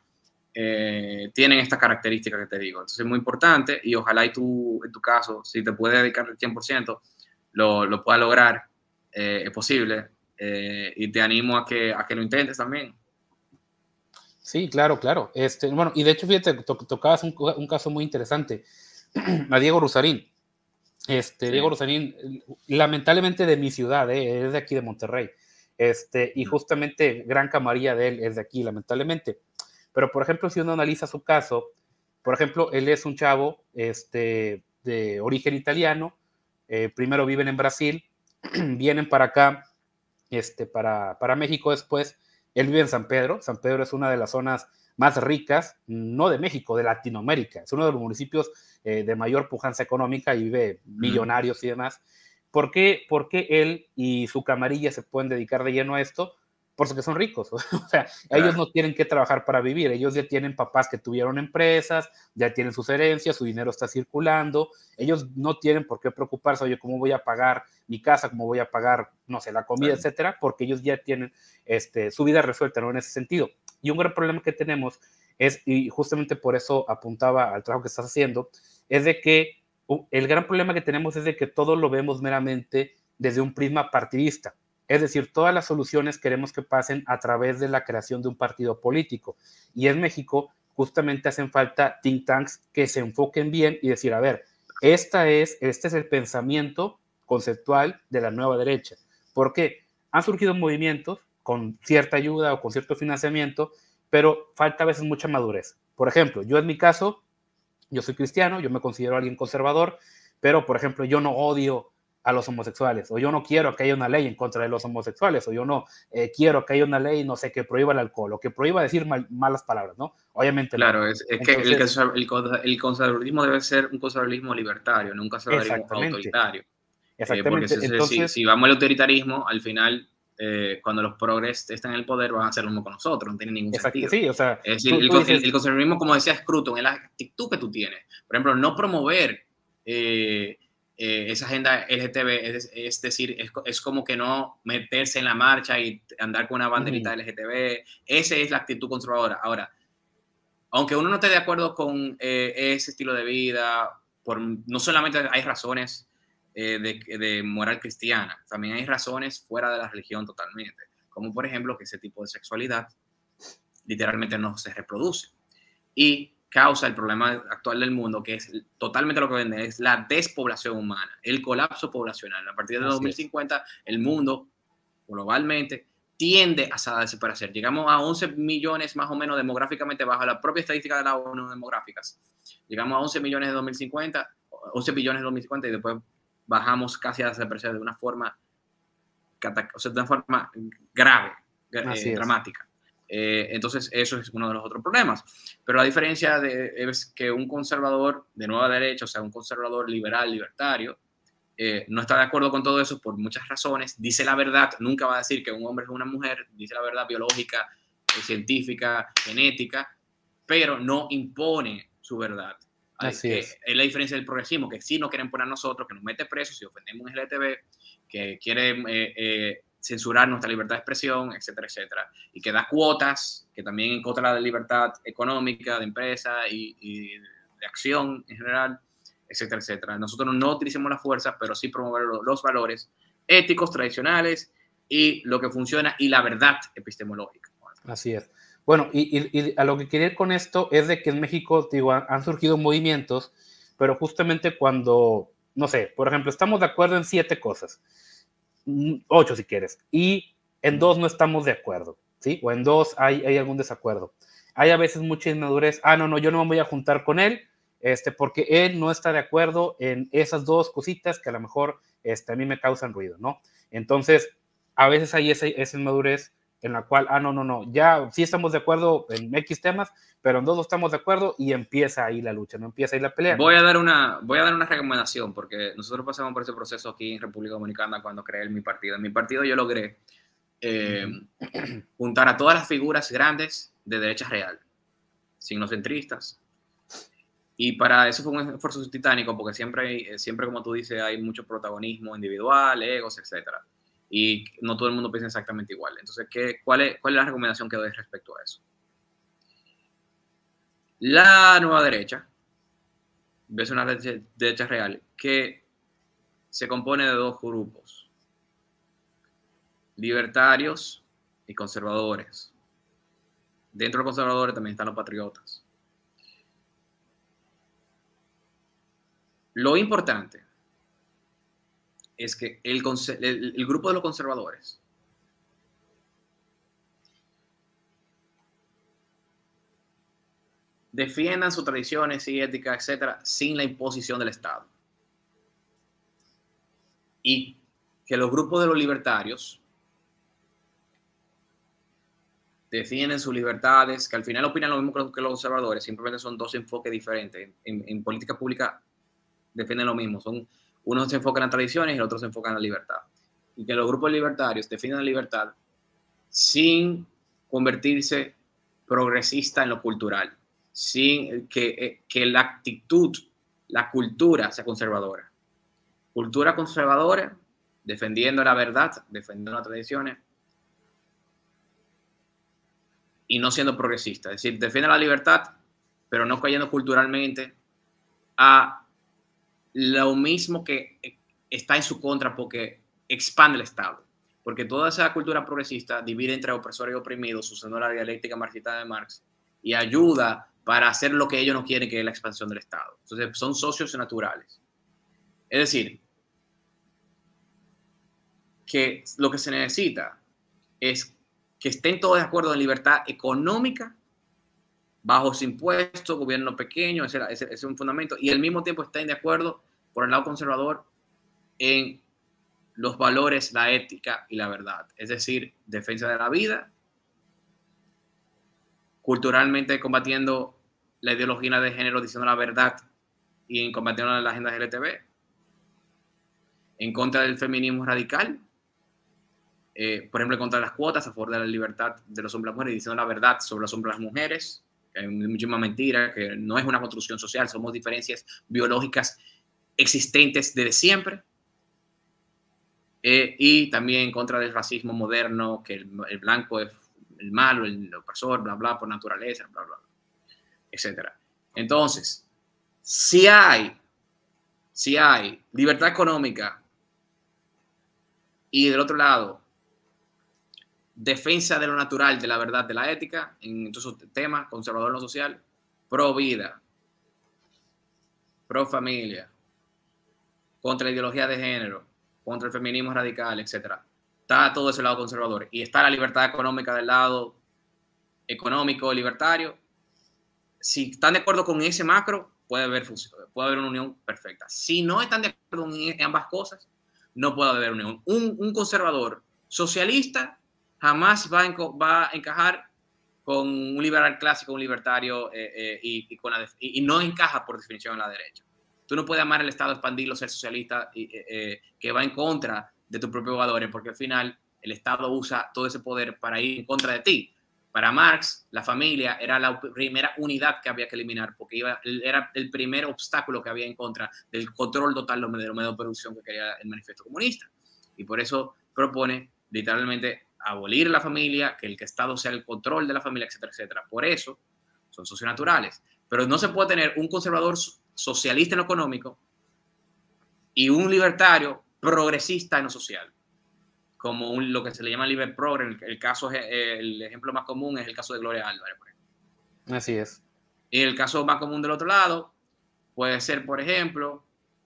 Eh, tienen estas características que te digo. Entonces es muy importante y ojalá y tú, en tu caso, si te puedes dedicar el cien por ciento, lo, lo puedas lograr, eh, es posible. Eh, y te animo a que, a que lo intentes también. Sí, claro, claro. Este, bueno, y de hecho, fíjate, to, tocabas un, un caso muy interesante, a Diego Rusarín. Este, sí. Diego Rusarín, lamentablemente de mi ciudad, eh, es de aquí de Monterrey. Este, y justamente gran camarilla de él es de aquí, lamentablemente. Pero, por ejemplo, si uno analiza su caso, por ejemplo, él es un chavo este, de origen italiano, eh, primero viven en Brasil, vienen para acá, este, para, para México después. Él vive en San Pedro. San Pedro es una de las zonas más ricas, no de México, de Latinoamérica. Es uno de los municipios eh, de mayor pujanza económica y vive millonarios y demás. ¿Por qué, ¿Por qué él y su camarilla se pueden dedicar de lleno a esto? Porque son ricos. O sea, claro. Ellos no tienen que trabajar para vivir. Ellos ya tienen papás que tuvieron empresas, ya tienen sus herencias, su dinero está circulando. Ellos no tienen por qué preocuparse, oye, ¿cómo voy a pagar mi casa? ¿Cómo voy a pagar, no sé, la comida, claro. etcétera? Porque ellos ya tienen este, su vida resuelta, ¿no? En ese sentido. Y un gran problema que tenemos es, y justamente por eso apuntaba al trabajo que estás haciendo, es de que uh, el gran problema que tenemos es de que todo lo vemos meramente desde un prisma partidista. Es decir, todas las soluciones queremos que pasen a través de la creación de un partido político. Y en México justamente hacen falta think tanks que se enfoquen bien y decir, a ver, esta es, este es el pensamiento conceptual de la nueva derecha. ¿Por qué? Han surgido movimientos con cierta ayuda o con cierto financiamiento, pero falta a veces mucha madurez. Por ejemplo, yo en mi caso, yo soy cristiano, yo me considero alguien conservador, pero por ejemplo, yo no odio a los homosexuales, o yo no quiero que haya una ley en contra de los homosexuales, o yo no eh, quiero que haya una ley, no sé, que prohíba el alcohol, o que prohíba decir mal, malas palabras, ¿no? Obviamente claro, no. es, es Entonces, que el, el, el conservadurismo debe ser un conservadurismo libertario, no un conservadurismo autoritario. Exactamente. Eh, porque Entonces, si, si vamos al autoritarismo, al final, eh, cuando los progres están en el poder, van a hacer lo mismo con nosotros, no tiene ningún exacto, sentido. Sí, o sea, es decir, tú, el, tú dices, el, el conservadurismo, como decía Scruton, es la actitud que tú tienes. Por ejemplo, no promover eh, eh, esa agenda L G T B, es, es decir, es, es como que no meterse en la marcha y andar con una banderita uh-huh. L G T B. Esa es la actitud conservadora. Ahora, aunque uno no esté de acuerdo con eh, ese estilo de vida, por, no solamente hay razones eh, de, de moral cristiana, también hay razones fuera de la religión totalmente, como por ejemplo que ese tipo de sexualidad literalmente no se reproduce y causa el problema actual del mundo, que es totalmente lo que vende, es la despoblación humana, el colapso poblacional. A partir de dos mil cincuenta, el mundo globalmente tiende a desaparecer. Llegamos a once millones más o menos demográficamente bajo la propia estadística de la ONU demográficas. Llegamos a once millones de dos mil cincuenta, once billones de dos mil cincuenta y después bajamos casi a desaparecer de una forma o sea, de una forma grave, eh, es. dramática. Eh, entonces, eso es uno de los otros problemas. Pero la diferencia de, es que un conservador de nueva derecha, o sea, un conservador liberal, libertario, eh, no está de acuerdo con todo eso por muchas razones. Dice la verdad, nunca va a decir que un hombre es una mujer, dice la verdad biológica, eh, científica, genética, pero no impone su verdad. Así que es. Es la diferencia del progresismo, que sí no quieren poner a nosotros, que nos mete presos si ofendemos un L G T B, que quiere eh, eh, censurar nuestra libertad de expresión, etcétera, etcétera. Y que da cuotas, que también en contra de la libertad económica, de empresa y, y de acción en general, etcétera, etcétera. Nosotros no utilizamos la fuerza, pero sí promover los, los valores éticos, tradicionales y lo que funciona y la verdad epistemológica. Así es. Bueno, y, y, y a lo que quería ir con esto es de que en México, digo, han, han surgido movimientos, pero justamente cuando, no sé, por ejemplo, estamos de acuerdo en siete cosas, ocho si quieres, y en dos no estamos de acuerdo, ¿sí? O en dos hay, hay algún desacuerdo. Hay a veces mucha inmadurez, ah, no, no, yo no me voy a juntar con él, este, porque él no está de acuerdo en esas dos cositas que a lo mejor este, a mí me causan ruido, ¿no? Entonces, a veces hay esa, esa inmadurez en la cual, ah, no, no, no, ya sí estamos de acuerdo en X temas, pero en dos no estamos de acuerdo y empieza ahí la lucha, no empieza ahí la pelea. Voy a dar una, voy a dar una recomendación, porque nosotros pasamos por ese proceso aquí en República Dominicana cuando creé mi partido. En mi partido yo logré eh, juntar a todas las figuras grandes de derecha real, signocentristas, y para eso fue un esfuerzo titánico, porque siempre, hay, siempre como tú dices, hay mucho protagonismo individual, egos, etcétera. Y no todo el mundo piensa exactamente igual. Entonces, ¿qué, cuál, es, ¿cuál es la recomendación que doy respecto a eso? La nueva derecha, ves una derecha, derecha real, que se compone de dos grupos, libertarios y conservadores. Dentro de los conservadores también están los patriotas. Lo importante es que el, el, el grupo de los conservadores defiendan sus tradiciones y ética, etcétera, sin la imposición del Estado. Y que los grupos de los libertarios defienden sus libertades, que al final opinan lo mismo que los conservadores, simplemente son dos enfoques diferentes. En, en política pública defienden lo mismo, son, uno se enfoca en las tradiciones y el otro se enfoca en la libertad. Y que los grupos libertarios defienden la libertad sin convertirse progresista en lo cultural, sin que, que la actitud, la cultura sea conservadora. Cultura conservadora, defendiendo la verdad, defendiendo las tradiciones, y no siendo progresista. Es decir, defiende la libertad, pero no cayendo culturalmente a lo mismo que está en su contra porque expande el Estado. Porque toda esa cultura progresista divide entre opresores y oprimidos, usando la dialéctica marxista de Marx, y ayuda para hacer lo que ellos no quieren, que es la expansión del Estado. Entonces, son socios naturales. Es decir, que lo que se necesita es que estén todos de acuerdo en libertad económica, bajos impuestos, gobierno pequeño, ese, ese, ese es un fundamento, y al mismo tiempo estén de acuerdo, por el lado conservador, en los valores, la ética y la verdad. Es decir, defensa de la vida, culturalmente combatiendo la ideología de género, diciendo la verdad y combatiendo la agenda L G T B, en contra del feminismo radical, eh, por ejemplo, en contra de las cuotas, a favor de la libertad de los hombres y las mujeres, diciendo la verdad sobre los hombres y las mujeres, que hay muchísima mentira, que no es una construcción social, somos diferencias biológicas existentes desde siempre. Eh, y también en contra del racismo moderno, que el, el blanco es el malo, el opresor, bla, bla, por naturaleza, bla, bla, etcétera. Entonces, si hay, si hay libertad económica y del otro lado, defensa de lo natural, de la verdad, de la ética, en todos esos temas, conservador no social, pro vida, pro familia, contra la ideología de género, contra el feminismo radical, etcétera. Está todo ese lado conservador. Y está la libertad económica del lado económico, libertario. Si están de acuerdo con ese macro, puede haber, puede haber una unión perfecta. Si no están de acuerdo en ambas cosas, no puede haber unión. Un, un conservador socialista jamás va a, va a encajar con un liberal clásico, un libertario, eh, eh, y, y, con la y, y no encaja por definición en la derecha. Tú no puedes amar el Estado, expandirlo, ser socialista, y, eh, eh, que va en contra de tus propios valores, porque al final el Estado usa todo ese poder para ir en contra de ti. Para Marx, la familia era la primera unidad que había que eliminar, porque iba, era el primer obstáculo que había en contra del control total de los medios de producción que quería el manifiesto comunista. Y por eso propone literalmente abolir la familia, que el Estado sea el control de la familia, etcétera, etcétera. Por eso son socionaturales. Pero no se puede tener un conservador socialista en lo económico y un libertario progresista en lo social, como un, lo que se le llama liber progre. El, el caso, el ejemplo más común es el caso de Gloria Álvarez, por ejemplo. Así es. Y el caso más común del otro lado puede ser, por ejemplo,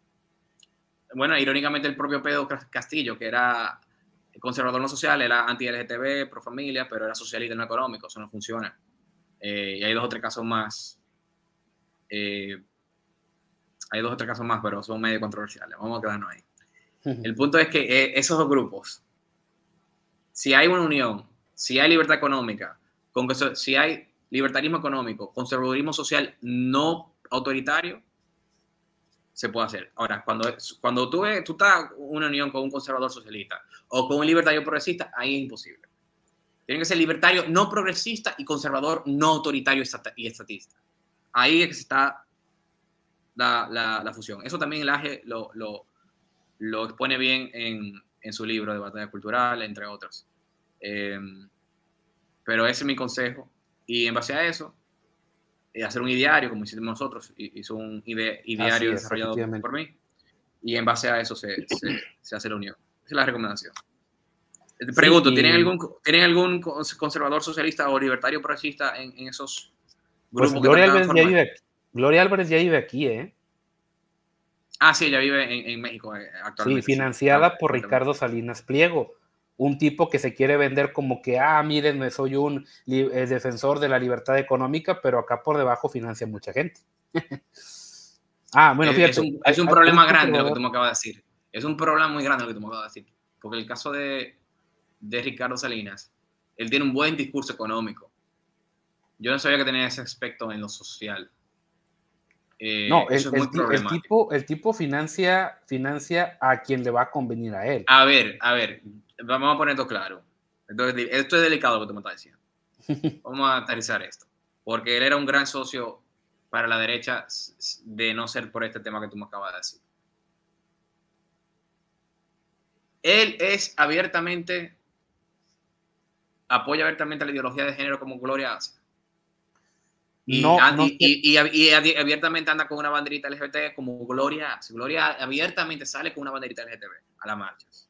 bueno, irónicamente el propio Pedro Castillo, que era conservador no social, era anti-L G T B, pro familia, pero era socialista no económico. Eso no funciona. Eh, y hay dos o tres casos más. Eh, hay dos o tres casos más, pero son medio controversiales. Vamos a quedarnos ahí. El punto es que eh, esos dos grupos, si hay una unión, si hay libertad económica, con que, si hay libertarismo económico, conservadurismo social no autoritario, se puede hacer. Ahora, cuando, cuando tú, tú estás en una unión con un conservador socialista o con un libertario progresista, ahí es imposible. Tiene que ser libertario no progresista y conservador no autoritario y estatista. Ahí es que está la, la, la fusión. Eso también el Laje lo, lo, lo expone bien en, en su libro de Batalla Cultural, entre otros. Eh, pero ese es mi consejo. Y en base a eso, eh, hacer un ideario, como hicimos nosotros, hizo un ide, ideario es, desarrollado por mí. Y en base a eso se, se, se hace la unión. Esa es la recomendación. Te pregunto, sí, y... ¿tienen, algún, ¿tienen algún conservador socialista o libertario progresista en, en esos grupos? Pues Gloria, que Álvarez ya vive aquí. Gloria Álvarez ya vive aquí, ¿eh? Ah, sí, ella vive en, en México eh, actualmente. Sí, financiada sí. por Ricardo Salinas Pliego, un tipo que se quiere vender como que, ah, miren, soy un eh, defensor de la libertad económica, pero acá por debajo financia mucha gente. Ah, bueno, fíjate. Es un, es un hay, problema hay un grande lo que tú me acabas de decir. Es un problema muy grande lo que tú me acabas de decir. Porque el caso de, de Ricardo Salinas, él tiene un buen discurso económico. Yo no sabía que tenía ese aspecto en lo social. Eh, no, el, eso es muy el, el, tipo, el tipo financia, financia a quien le va a convenir a él. A ver, a ver, vamos a poner esto claro. Entonces, esto es delicado lo que tú me estás diciendo. Vamos a aterrizar esto. Porque él era un gran socio para la derecha de no ser por este tema que tú me acabas de decir. Él es abiertamente, apoya abiertamente la ideología de género como Gloria hace. Y, no, no y, y, y, y abiertamente anda con una banderita L G B T como Gloria hace. Gloria abiertamente sale con una banderita L G B T a las marchas.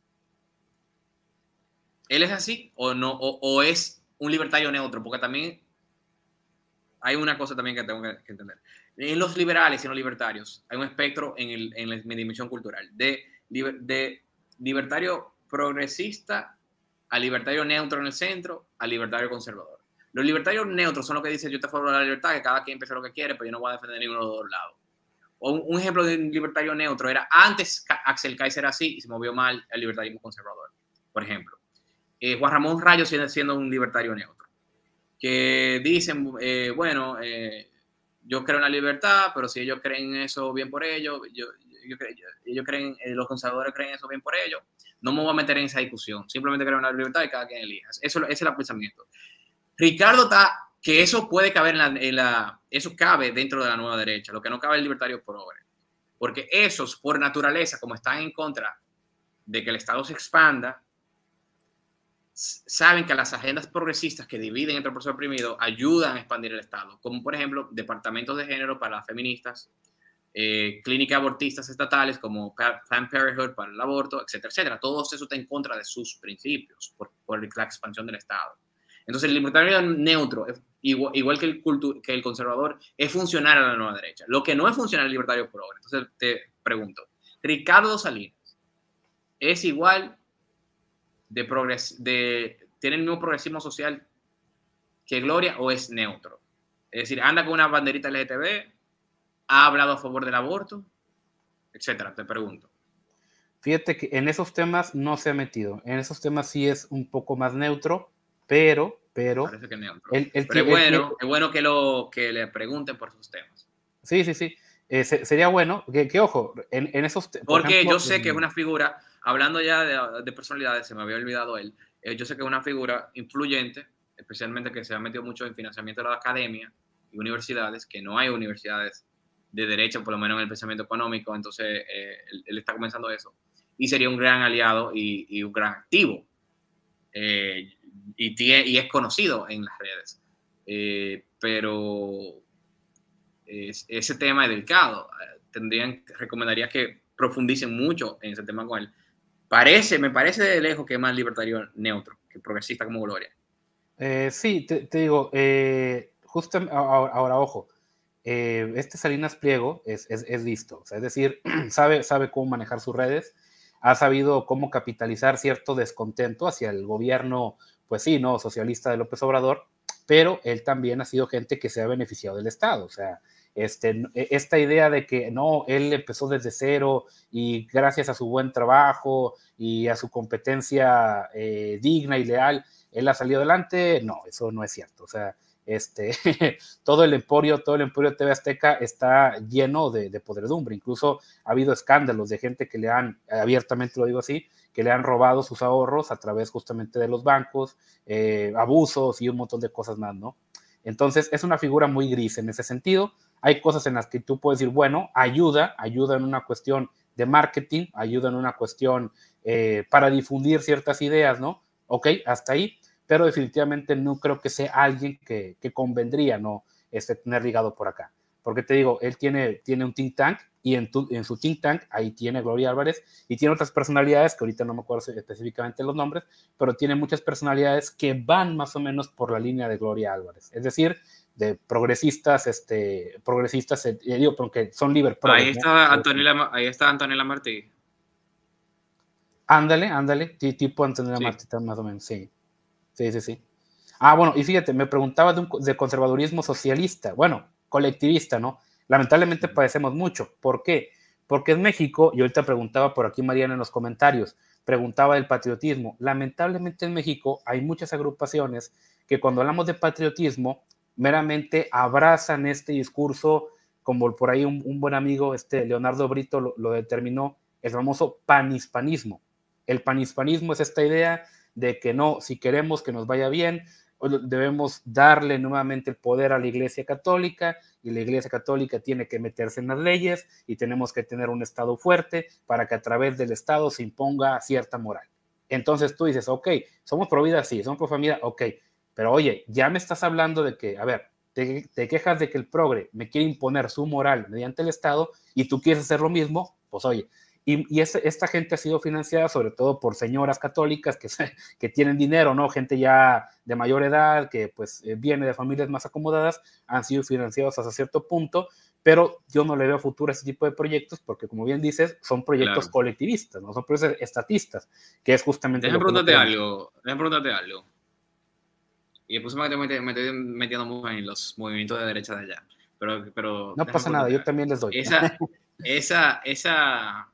¿Él es así o no? O, o es un libertario neutro? Porque también hay una cosa también que tengo que, que entender. En los liberales y en los libertarios hay un espectro en, el, en la dimensión cultural. De, de libertario progresista a libertario neutro en el centro a libertario conservador. Los libertarios neutros son los que dicen yo te favor de la libertad, que cada quien empiece lo que quiere, pero yo no voy a defender ninguno de los dos lados. O un, un ejemplo de un libertario neutro era antes Axel Kaiser así y se movió mal el libertarismo conservador. Por ejemplo, eh, Juan Ramón Rayo sigue siendo un libertario neutro. Que dicen, eh, bueno, eh, yo creo en la libertad, pero si ellos creen eso, bien por ellos. Yo, yo, yo, ellos creen, eh, los conservadores creen eso, bien por ellos. No me voy a meter en esa discusión. Simplemente creo en la libertad y cada quien elija. Eso, ese es el pensamiento. Ricardo está, que eso puede caber en la, en la, eso cabe dentro de la nueva derecha, lo que no cabe es el libertario progre. Porque esos, por naturaleza, como están en contra de que el Estado se expanda, saben que las agendas progresistas que dividen entre el proceso oprimido ayudan a expandir el Estado, como por ejemplo departamentos de género para las feministas, eh, clínicas abortistas estatales como Planned Parenthood para el aborto, etcétera, etcétera. Todo eso está en contra de sus principios por, por la expansión del Estado. Entonces el libertario neutro, igual, igual que, el cultu, que el conservador, es funcional a la nueva derecha. Lo que no es funcional es el libertario progre. Entonces te pregunto, ¿Ricardo Salinas es igual de, progres, de tiene el mismo progresismo social que Gloria o es neutro? Es decir, anda con una banderita L G B T, ha hablado a favor del aborto, etcétera. Te pregunto. Fíjate que en esos temas no se ha metido. En esos temas sí es un poco más neutro, pero, pero, Parece que neutro. él, él, Pero es él, él, bueno, es bueno que, lo, que le pregunten por sus temas. sí, sí, sí. Eh, se, sería bueno que, que ojo, en, en esos, por Porque yo ejemplo, sé que es en, una figura, hablando ya de, de personalidades, se me había olvidado él, eh, yo sé que es una figura influyente, especialmente que se ha metido mucho en financiamiento de la academia y universidades, que no hay universidades de derecha, por lo menos en el pensamiento económico, entonces eh, él, él, está comenzando eso. Y sería un gran aliado y, y un gran activo. Eh, y, tiene, y, es conocido en las redes. Eh, pero es, ese tema es delicado. Tendrían, recomendaría que profundicen mucho en ese tema con él. Parece, me parece de lejos que es más libertario neutro que progresista como Gloria. Eh, sí, te, te digo, eh, justo ahora, ahora ojo, eh, este Salinas Pliego es, es, es listo, o sea, es decir, sabe, sabe cómo manejar sus redes, ha sabido cómo capitalizar cierto descontento hacia el gobierno, pues sí, ¿no? Socialista de López Obrador, pero él también ha sido gente que se ha beneficiado del Estado, o sea, este, esta idea de que no, él empezó desde cero y gracias a su buen trabajo y a su competencia eh, digna y leal, él ha salido adelante, no, eso no es cierto, o sea, este, todo el emporio, todo el emporio T V Azteca está lleno de, de podredumbre, incluso ha habido escándalos de gente que le han, abiertamente lo digo así, que le han robado sus ahorros a través justamente de los bancos, eh, abusos y un montón de cosas más, ¿no? Entonces es una figura muy gris en ese sentido, hay cosas en las que tú puedes decir, bueno, ayuda, ayuda en una cuestión de marketing, ayuda en una cuestión eh, para difundir ciertas ideas, ¿no? Ok, hasta ahí, pero definitivamente no creo que sea alguien que, que convendría, ¿no? Este, tener ligado por acá. Porque te digo, él tiene, tiene un think tank y en, tu, en su think tank ahí tiene Gloria Álvarez y tiene otras personalidades que ahorita no me acuerdo específicamente los nombres, pero tiene muchas personalidades que van más o menos por la línea de Gloria Álvarez. Es decir, de progresistas, este, progresistas, eh, digo, porque son liber progres, ahí, ¿no? está Antonella, ahí está Antonella Martí. Ándale, ándale, tipo Antonella Sí. Martí, más o menos, sí. Sí, sí, sí. Ah, bueno, y fíjate, me preguntaba de, un, de conservadurismo socialista, bueno, colectivista, ¿no? Lamentablemente padecemos mucho. ¿Por qué? Porque en México, y ahorita preguntaba por aquí Mariana en los comentarios, preguntaba del patriotismo. Lamentablemente en México hay muchas agrupaciones que cuando hablamos de patriotismo, meramente abrazan este discurso, como por ahí un, un buen amigo, este Leonardo Brito, lo, lo determinó, el famoso panhispanismo. El panhispanismo es esta idea de que no, si queremos que nos vaya bien, debemos darle nuevamente el poder a la Iglesia Católica y la Iglesia Católica tiene que meterse en las leyes y tenemos que tener un Estado fuerte para que a través del Estado se imponga cierta moral. Entonces tú dices, ok, somos pro vida, sí, somos pro familia, ok, pero oye, ya me estás hablando de que, a ver, te, te quejas de que el progre me quiere imponer su moral mediante el Estado y tú quieres hacer lo mismo, pues oye, y, y es, esta gente ha sido financiada sobre todo por señoras católicas que, que tienen dinero, ¿no? Gente ya de mayor edad, que pues eh, viene de familias más acomodadas, han sido financiados hasta cierto punto, pero yo no le veo futuro a este tipo de proyectos porque, como bien dices, son proyectos Claro. colectivistas, no son proyectos estatistas, que es justamente Déjame lo que no preguntarte queremos. algo, déjame preguntarte algo. Y después me estoy, me estoy metiendo mucho en los movimientos de derecha de allá. Pero, pero No déjame pasa nada, yo preguntarte algo. también les doy. Esa, esa, esa,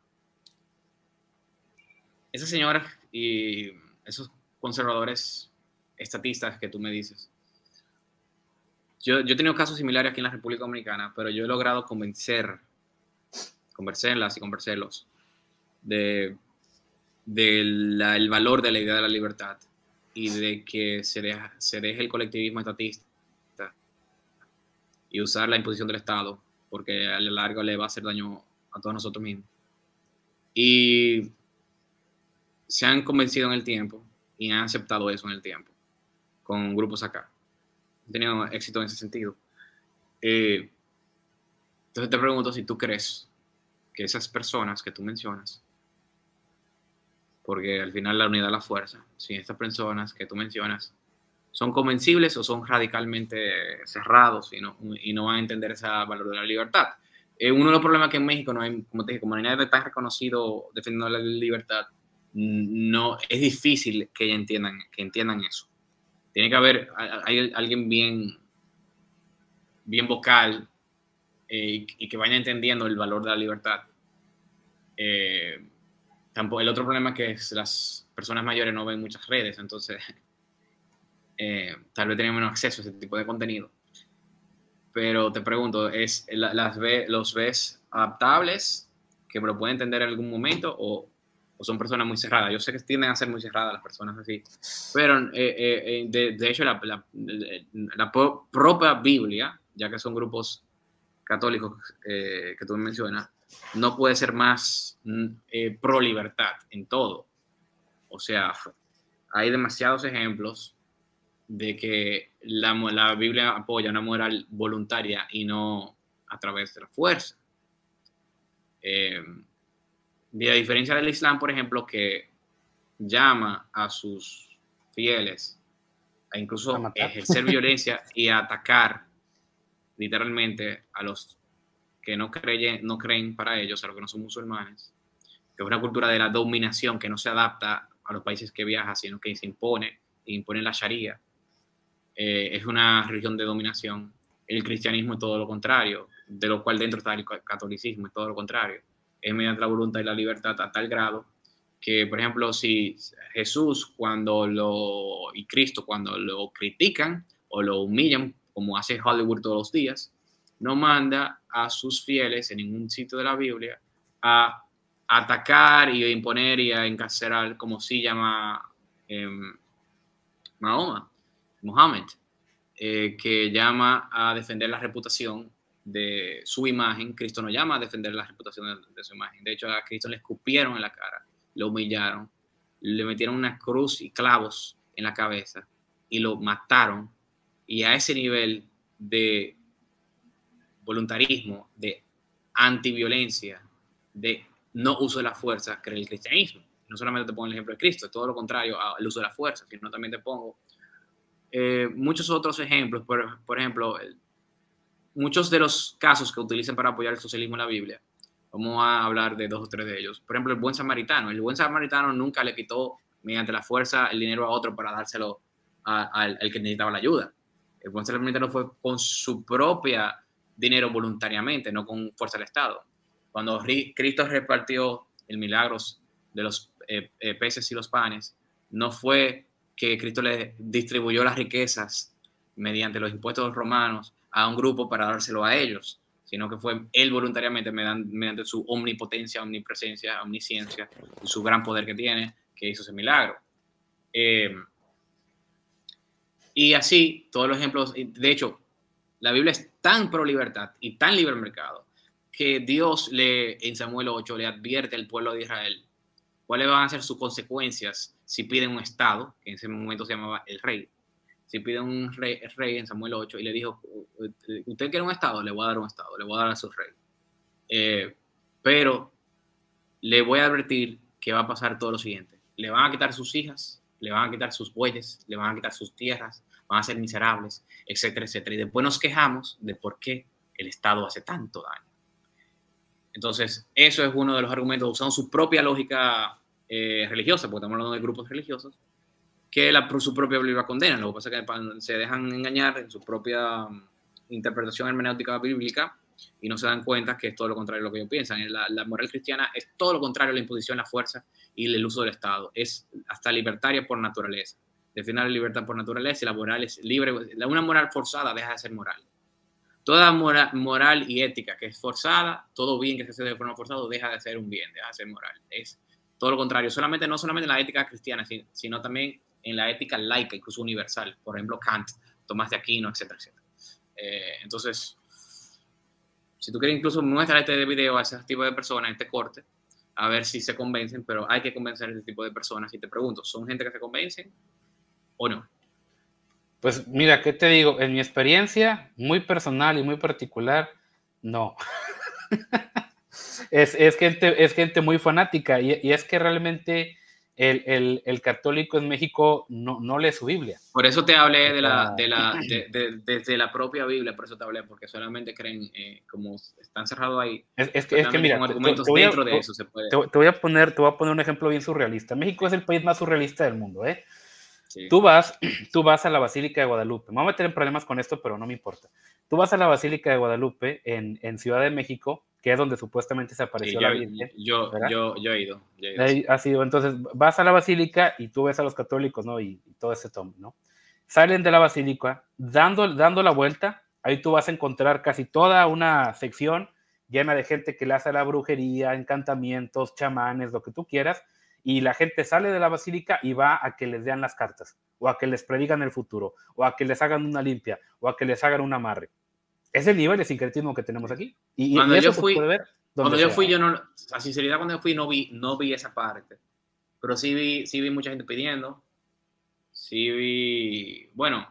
esa señora y esos conservadores estatistas que tú me dices. Yo, yo he tenido casos similares aquí en la República Dominicana, pero yo he logrado convencer, convencerlas y convencerlos de, de la, el valor de la idea de la libertad y de que se, deja, se deje el colectivismo estatista y usar la imposición del Estado, porque a lo largo le va a hacer daño a todos nosotros mismos. Y se han convencido en el tiempo y han aceptado eso en el tiempo, con grupos acá. Han tenido éxito en ese sentido. Eh, entonces te pregunto si tú crees que esas personas que tú mencionas, porque al final la unidad es la fuerza, si estas personas que tú mencionas son convencibles o son radicalmente cerrados y no, y no van a entender ese valor de la libertad. Eh, uno de los problemas que en México no hay, como te dije, como no hay nadie tan reconocido defendiendo la libertad, no, es difícil que entiendan, que entiendan eso. Tiene que haber hay alguien bien, bien vocal eh, y, y que vaya entendiendo el valor de la libertad. Eh, tampoco, el otro problema es que es las personas mayores no ven muchas redes, entonces eh, tal vez tienen menos acceso a ese tipo de contenido. Pero te pregunto, ¿es, las ve, ¿los ves adaptables, que lo pueden entender en algún momento, o, o son personas muy cerradas? Yo sé que tienden a ser muy cerradas las personas así, pero eh, eh, de, de hecho la, la, la propia Biblia, ya que son grupos católicos eh, que tú mencionas, no puede ser más eh, pro libertad en todo. O sea, hay demasiados ejemplos de que la, la Biblia apoya una moral voluntaria y no a través de la fuerza. Eh, de a diferencia del Islam, por ejemplo, que llama a sus fieles a incluso a ejercer violencia y a atacar literalmente a los que no creen, no creen para ellos, a los que no son musulmanes, que es una cultura de la dominación que no se adapta a los países que viaja, sino que se impone, impone la Sharia. Eh, es una religión de dominación. El cristianismo es todo lo contrario, de lo cual dentro está el catolicismo, es todo lo contrario. Es mediante la voluntad y la libertad a tal grado que, por ejemplo, si Jesús cuando lo, y Cristo cuando lo critican o lo humillan, como hace Hollywood todos los días, no manda a sus fieles en ningún sitio de la Biblia a atacar y a imponer y a encarcelar, como sí llama eh, Mahoma, Mohammed, eh, que llama a defender la reputación de su imagen. Cristo no llama a defender la reputación de, de su imagen. De hecho, a Cristo le escupieron en la cara, lo humillaron, le metieron una cruz y clavos en la cabeza y lo mataron. Y a ese nivel de voluntarismo, de antiviolencia, de no uso de la fuerza, cree el cristianismo. No solamente te pongo el ejemplo de Cristo, todo lo contrario al uso de la fuerza, sino también te pongo eh, muchos otros ejemplos. Por, por ejemplo, el, muchos de los casos que utilizan para apoyar el socialismo en la Biblia, vamos a hablar de dos o tres de ellos. Por ejemplo, el buen samaritano. El buen samaritano nunca le quitó mediante la fuerza el dinero a otro para dárselo al que necesitaba la ayuda. El buen samaritano fue con su propia dinero voluntariamente, no con fuerza del Estado. Cuando Cristo repartió el milagro de los eh, eh, peces y los panes, no fue que Cristo le distribuyó las riquezas mediante los impuestos romanos a un grupo para dárselo a ellos, sino que fue él voluntariamente mediante su omnipotencia, omnipresencia, omnisciencia y su gran poder que tiene, que hizo ese milagro. Eh, y así, todos los ejemplos, de hecho, la Biblia es tan pro libertad y tan libre mercado que Dios le, en Samuel ocho le advierte al pueblo de Israel cuáles van a ser sus consecuencias si piden un estado, que en ese momento se llamaba el rey. Si piden un rey, el rey en Samuel ocho y le dijo, ¿usted quiere un estado? Le voy a dar un estado, le voy a dar a su rey. Eh, pero le voy a advertir que va a pasar todo lo siguiente. Le van a quitar sus hijas, le van a quitar sus bueyes, le van a quitar sus tierras, van a ser miserables, etcétera, etcétera. Y después nos quejamos de por qué el Estado hace tanto daño. Entonces, eso es uno de los argumentos, usando su propia lógica eh, religiosa, porque estamos hablando de grupos religiosos, que la, su propia Biblia condena. Lo que pasa es que se dejan engañar en su propia interpretación hermenéutica bíblica y no se dan cuenta que es todo lo contrario de lo que ellos piensan. La, la moral cristiana es todo lo contrario a la imposición, la fuerza y el uso del Estado. Es hasta libertaria por naturaleza. Define la libertad por naturaleza y la moral es libre. Una moral forzada deja de ser moral. Toda moral, moral y ética que es forzada, todo bien que se hace de forma forzada, deja de ser un bien, deja de ser moral. Es todo lo contrario. Solamente, no solamente en la ética cristiana, sino también en la ética laica, incluso universal. Por ejemplo, Kant, Tomás de Aquino, etcétera, etcétera. Eh, entonces, si tú quieres, incluso muestra este video a ese tipo de personas, este corte, a ver si se convencen, pero hay que convencer a este tipo de personas. Y te pregunto, ¿son gente que se convencen o no? Pues mira, ¿qué te digo? En mi experiencia, muy personal y muy particular, no. es, es, gente, es gente muy fanática y, y es que realmente el, el, el católico en México no, no lee su Biblia. Por eso te hablé de la, de la, de, de, desde la propia Biblia, por eso te hablé, porque solamente creen, eh, como están cerrados ahí. Es, es, que, es que mira, te, te, voy a, dentro de eso se puede. Te, te, voy a poner, te voy a poner un ejemplo bien surrealista. México es el país más surrealista del mundo, ¿eh? Sí. Tú, vas, tú vas a la Basílica de Guadalupe. Me voy a meter en problemas con esto, pero no me importa. Tú vas a la Basílica de Guadalupe en, en Ciudad de México, que es donde supuestamente se apareció sí, la yo, Virgen. yo, ¿Verdad? yo, yo he ido. Yo he ido Ahí sí. ha sido, entonces vas a la basílica y tú ves a los católicos, ¿no? Y, y todo ese tomo, ¿no? Salen de la basílica, dando, dando la vuelta, ahí tú vas a encontrar casi toda una sección llena de gente que le hace la brujería, encantamientos, chamanes, lo que tú quieras, y la gente sale de la basílica y va a que les den las cartas, o a que les predigan el futuro, o a que les hagan una limpia, o a que les hagan un amarre. Es el nivel de sincretismo que tenemos aquí. Y, y Cuando eso yo se fui, puede ver donde cuando yo sea. fui, yo no, a sinceridad, cuando yo fui no vi, no vi esa parte, pero sí vi, sí vi mucha gente pidiendo, sí vi, bueno,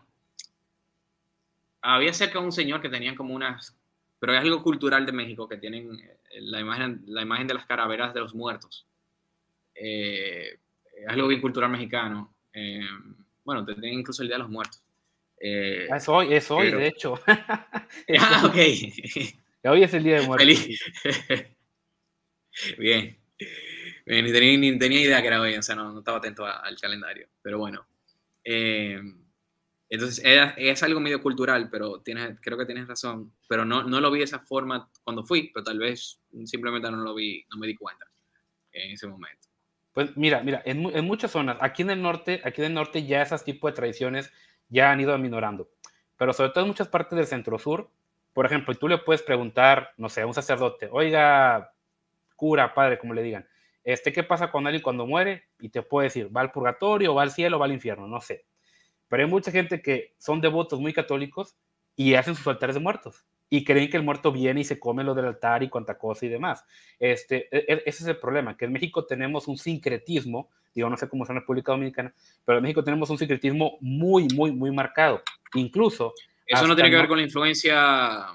había cerca un señor que tenían como unas, pero es algo cultural de México, que tienen la imagen, la imagen de las calaveras de los muertos. Eh, es algo bien cultural mexicano. Eh, bueno, tienen incluso el Día de los Muertos. Eh, Es hoy, es hoy, pero, de hecho. es ah, hoy. ok. Hoy es el Día de Muertos. Feliz. Sí. Bien. Bien, ni tenía, ni tenía idea que era hoy, o sea, no, no estaba atento a, al calendario. Pero bueno. Eh, entonces, era, es algo medio cultural, pero tienes, creo que tienes razón. Pero no, no lo vi de esa forma cuando fui, pero tal vez simplemente no lo vi, no me di cuenta en ese momento. Pues mira, mira, en, en, muchas zonas, aquí en el norte, aquí en el norte ya esas tipos de tradiciones ya han ido aminorando, pero sobre todo en muchas partes del centro sur, por ejemplo, tú le puedes preguntar, no sé, a un sacerdote, oiga, cura, padre, como le digan, este, ¿qué pasa con alguien cuando muere? Y te puede decir, va al purgatorio, va al cielo, va al infierno, no sé. Pero hay mucha gente que son devotos muy católicos y hacen sus altares de muertos y creen que el muerto viene y se come lo del altar y cuanta cosa y demás. Este, ese es el problema, que en México tenemos un sincretismo, digo, no sé cómo es en la República Dominicana, pero en México tenemos un sincretismo muy, muy, muy marcado. Incluso Eso no hasta tiene que ver no, con la influencia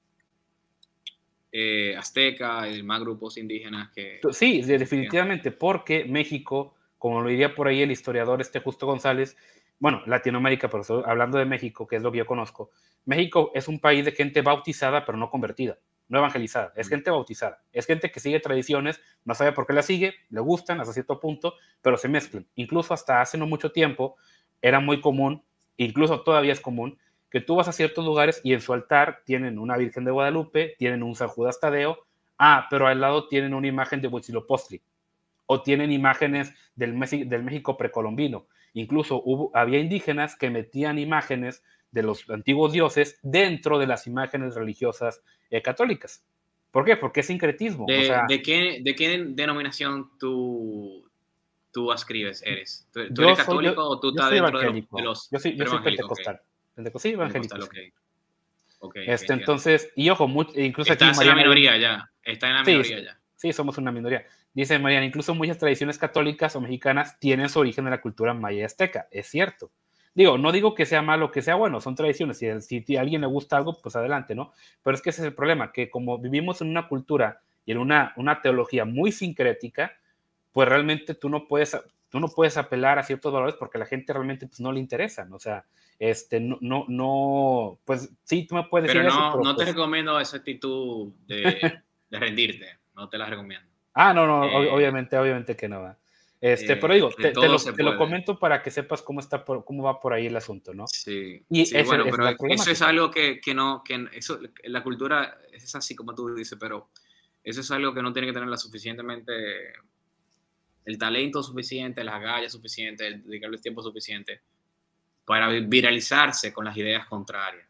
eh, azteca y demás grupos indígenas que... sí, que existían. definitivamente, porque México, como lo diría por ahí el historiador este Justo González, bueno, Latinoamérica, pero estoy hablando de México, que es lo que yo conozco, México es un país de gente bautizada, pero no convertida, no evangelizada, es gente bautizada, es gente que sigue tradiciones, no sabe por qué las sigue, le gustan hasta cierto punto, pero se mezclan. Incluso hasta hace no mucho tiempo era muy común, incluso todavía es común, que tú vas a ciertos lugares y en su altar tienen una Virgen de Guadalupe, tienen un San Judas Tadeo, ah, pero al lado tienen una imagen de Huitzilopochtli, o tienen imágenes del, del México precolombino. Incluso hubo, había indígenas que metían imágenes de los antiguos dioses dentro de las imágenes religiosas eh, católicas. ¿Por qué? Porque es sincretismo. ¿De, O sea, de, qué, ¿De qué denominación tú, tú ascribes, eres? ¿Tú, tú yo eres soy, yo, católico o tú yo estás soy dentro de los... De evangélico. los Yo soy, yo pero soy evangélico, ok. pentecostal. Pentecostal, sí, evangélico. Pentecostal, Sí. ok. Ok, ok, Este, entiendo. entonces, y ojo, muy, incluso aquí Estás en la Mariana viene, minoría ya. Está en la sí, minoría ya. sí, somos una minoría. Dice Mariana, incluso muchas tradiciones católicas o mexicanas tienen su origen en la cultura maya y azteca. Es cierto. Digo, no digo que sea malo o que sea bueno, son tradiciones. Si, si a alguien le gusta algo, pues adelante, ¿no? Pero es que ese es el problema, que como vivimos en una cultura y en una, una teología muy sincrética, pues realmente tú no puedes, tú no puedes apelar a ciertos valores porque a la gente realmente pues, no le interesan. O sea, este, no, no, no, pues sí, tú me puedes decir Pero eso, no, pero no te pues... recomiendo esa actitud de, de rendirte. No te la recomiendo. Ah, no, no, Eh, obviamente, obviamente que no va. Este, pero eh, digo, que te, te, todo lo, se te lo puede. comento para que sepas cómo, está por, cómo va por ahí el asunto, ¿no? Sí, Y sí, esa bueno, es pero la eso es problemática. algo que, que no, que eso, la cultura es así como tú dices, pero eso es algo que no tiene que tener la suficientemente, el talento suficiente, las agallas suficientes, el dedicarle el tiempo suficiente para viralizarse con las ideas contrarias,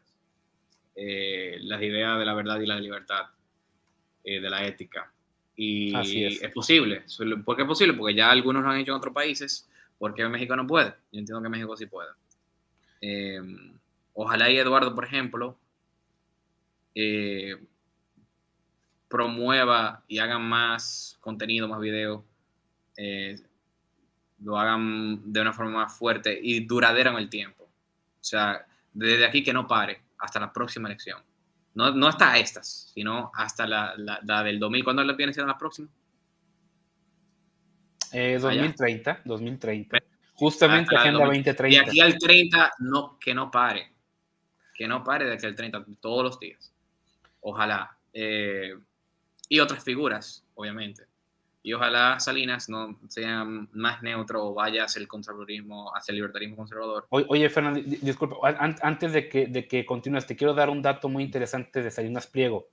eh, las ideas de la verdad y la libertad, eh, de la ética. Así Y es. es posible. ¿Por qué es posible? Porque ya algunos lo han hecho en otros países. ¿Por qué México no puede? Yo entiendo que México sí puede. Eh, ojalá y Eduardo, por ejemplo, eh, promueva y hagan más contenido, más videos, eh, lo hagan de una forma más fuerte y duradera en el tiempo. O sea, desde aquí que no pare hasta la próxima elección. No, no hasta estas, sino hasta la, la, la del dos mil. ¿Cuándo le viene siendo la próxima? Eh, Allá. dos mil treinta, dos mil treinta. Hasta Justamente la del Agenda dos mil. veinte De treinta. aquí al treinta, no, que no pare. Que no pare de aquí al treinta, todos los días. Ojalá. Eh, y otras figuras, obviamente. Y ojalá Salinas no sea más neutro o vaya hacia el conservadurismo, hacia el libertarismo conservador. Oye, Fernando, disculpa, an antes de que, de que continúes, te quiero dar un dato muy interesante de Salinas Pliego.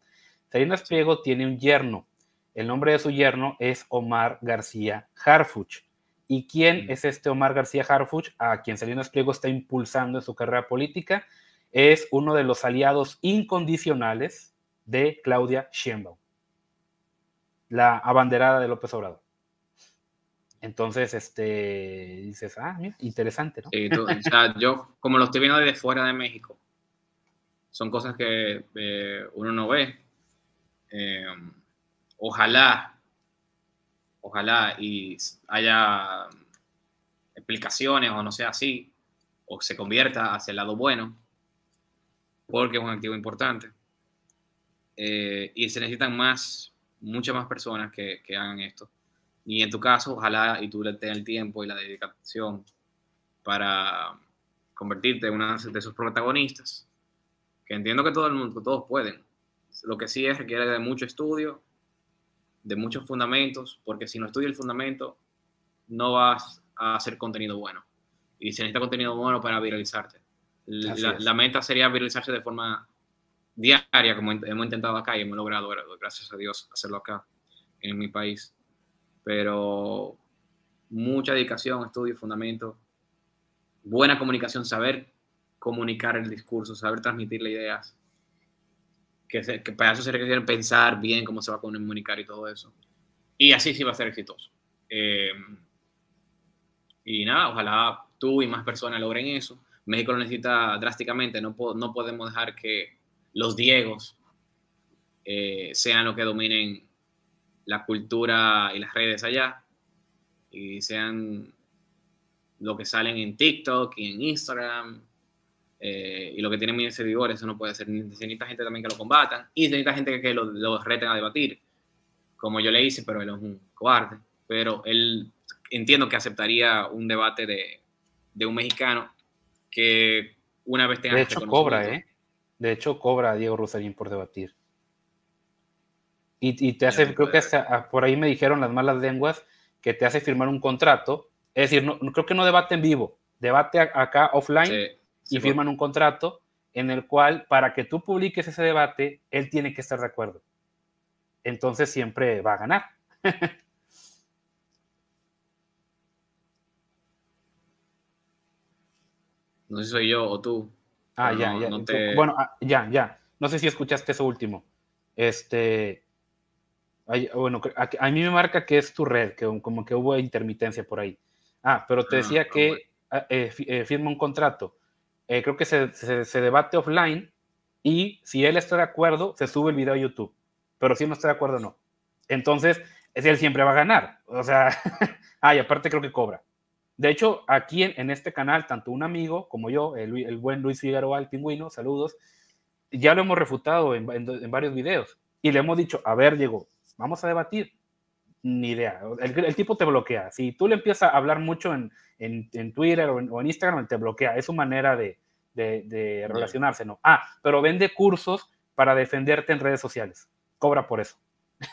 Salinas Pliego tiene un yerno. El nombre de su yerno es Omar García Harfuch. ¿Y quién mm. es este Omar García Harfuch? A quien Salinas Pliego está impulsando en su carrera política. Es uno de los aliados incondicionales de Claudia Sheinbaum, la abanderada de López Obrador. Entonces, este, dices, ah, mira, interesante, ¿no? Sí, tú, o sea, yo, como lo estoy viendo desde fuera de México, son cosas que eh, uno no ve. Eh, ojalá, ojalá y haya explicaciones o no sea así, o se convierta hacia el lado bueno, porque es un activo importante. Eh, y se necesitan más, muchas más personas que, que hagan esto. Y en tu caso, ojalá y tú le tengas el tiempo y la dedicación para convertirte en una de sus protagonistas, que entiendo que todo el mundo, todos pueden. Lo que sí es requiere de mucho estudio, de muchos fundamentos, porque si no estudias el fundamento, no vas a hacer contenido bueno. Y se necesita contenido bueno para viralizarte. La, la meta sería viralizarse de forma diaria, como hemos intentado acá y hemos logrado, gracias a Dios, hacerlo acá, en mi país. Pero mucha dedicación, estudio, fundamento, buena comunicación, saber comunicar el discurso, saber transmitirle ideas, que, se, que para eso se requiere pensar bien cómo se va a comunicar y todo eso. Y así sí va a ser exitoso. Eh, y nada, ojalá tú y más personas logren eso. México lo necesita drásticamente, no, po no podemos dejar que los Diegos eh, sean los que dominen la cultura y las redes allá, y sean lo que salen en TikTok y en Instagram, eh, y lo que tienen miles de seguidores. Eso no puede ser. Se necesita gente también que lo combatan, y se necesita gente que, que lo, lo reten a debatir, como yo le hice, pero él es un cobarde. Pero él, entiendo que aceptaría un debate de, de un mexicano que una vez tenga de hecho cobra, ¿eh? De hecho cobra a Diego Rusarín por debatir. Y, y te hace, creo que hasta, por ahí me dijeron las malas lenguas, que te hace firmar un contrato. Es decir, no, creo que no debate en vivo, debate a, acá offline, sí, sí, y firman bueno. un contrato en el cual, para que tú publiques ese debate, él tiene que estar de acuerdo. Entonces siempre va a ganar. No sé si soy yo o tú. Ah, ya, no, ya. No te... Bueno, ah, ya, ya. No sé si escuchaste eso último. Este... Bueno, a, a mí me marca que es tu red, que como que hubo intermitencia por ahí. Ah, pero te decía ah, que bueno. eh, eh, firma un contrato. Eh, creo que se, se, se debate offline, y si él está de acuerdo, se sube el video a YouTube. Pero si no está de acuerdo, no. Entonces, él siempre va a ganar. O sea, ah, y aparte creo que cobra. De hecho, aquí en, en este canal, tanto un amigo como yo, el, el buen Luis Figueroa, el pingüino, saludos, ya lo hemos refutado en, en, en varios videos. Y le hemos dicho, a ver, Diego, vamos a debatir. Ni idea. El, el tipo te bloquea. Si tú le empiezas a hablar mucho en, en, en Twitter o en, o en Instagram, él te bloquea. Es su manera de, de, de relacionarse, ¿no? Ah, pero vende cursos para defenderte en redes sociales. Cobra por eso.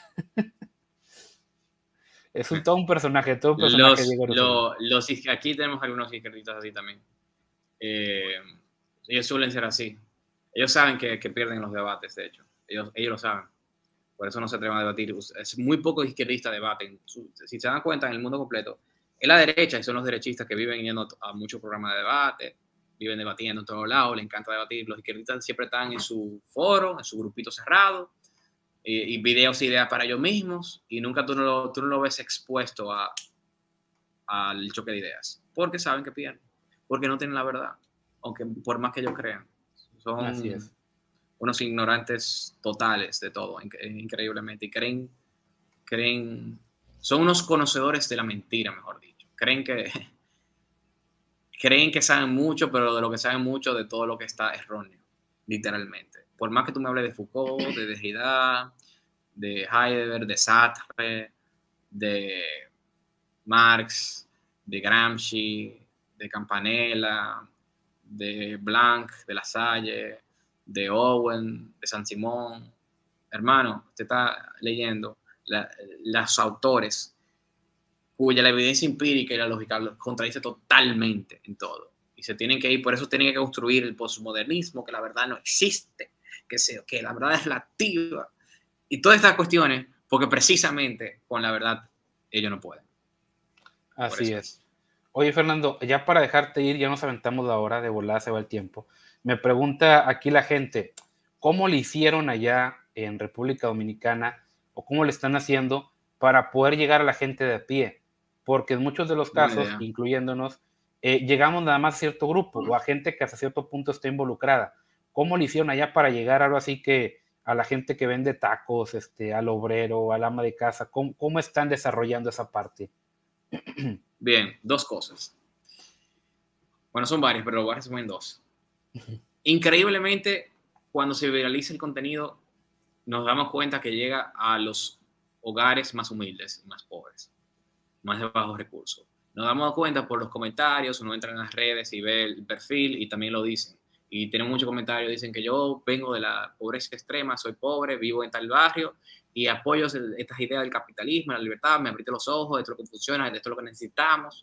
Es un, todo un personaje, todo un personaje. Los, lo, los, aquí tenemos algunos izquierdistas así también. Eh, ellos suelen ser así. Ellos saben que, que pierden los debates, de hecho. Ellos, ellos lo saben. Por eso no se atreven a debatir. Es muy poco izquierdista debaten. Si se dan cuenta, en el mundo completo, es la derecha, y son los derechistas que viven yendo a muchos programas de debate, viven debatiendo en todos lados, les encanta debatir. Los izquierdistas siempre están en su foro, en su grupito cerrado, y, y videos e ideas para ellos mismos, y nunca tú no lo, tú no lo ves expuesto a, al choque de ideas, porque saben que pierden, porque no tienen la verdad, aunque por más que ellos crean. Son, Así es. Unos ignorantes totales de todo, increíblemente, y creen, creen, son unos conocedores de la mentira, mejor dicho. Creen que, creen que saben mucho, pero de lo que saben mucho, de todo lo que está erróneo, literalmente. Por más que tú me hables de Foucault, de Derrida, de Heidegger, de Sartre, de Marx, de Gramsci, de Campanella, de Blanc, de La Salle, de Owen, de San Simón. Hermano, usted está leyendo la, los autores cuya la evidencia empírica y la lógica los contradice totalmente en todo. Y se tienen que ir, por eso tienen que construir el postmodernismo, que la verdad no existe, que, se, que la verdad es relativa, y todas estas cuestiones, porque precisamente con la verdad ellos no pueden. Así es. Oye, Fernando, ya para dejarte ir, ya nos aventamos la hora, de volada se va el tiempo. Me pregunta aquí la gente, ¿cómo le hicieron allá en República Dominicana o cómo le están haciendo para poder llegar a la gente de a pie? Porque en muchos de los casos, incluyéndonos, eh, llegamos nada más a cierto grupo o a gente que hasta cierto punto está involucrada. ¿Cómo le hicieron allá para llegar algo así que a la gente que vende tacos, este, al obrero, al ama de casa? ¿Cómo, cómo están desarrollando esa parte? Bien, dos cosas. Bueno, son varias, pero lo voy a resumir en dos. Increíblemente, cuando se viraliza el contenido, nos damos cuenta que llega a los hogares más humildes y más pobres, más de bajos recursos. Nos damos cuenta por los comentarios, uno entra en las redes y ve el perfil y también lo dicen. Y tienen muchos comentarios, dicen que yo vengo de la pobreza extrema, soy pobre, vivo en tal barrio y apoyo estas ideas del capitalismo, la libertad, me abriste los ojos, esto es lo que funciona, esto es lo que necesitamos.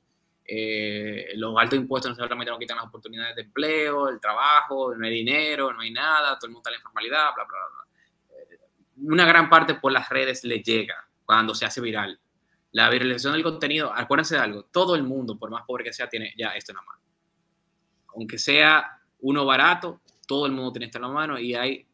Eh, los altos impuestos no solamente nos quitan las oportunidades de empleo, el trabajo, no hay dinero, no hay nada, todo el mundo está en la informalidad, bla, bla, bla. Eh, una gran parte por las redes le llega cuando se hace viral. La viralización del contenido, acuérdense de algo, todo el mundo, por más pobre que sea, tiene ya esto en la mano. Aunque sea uno barato, todo el mundo tiene esto en la mano y hay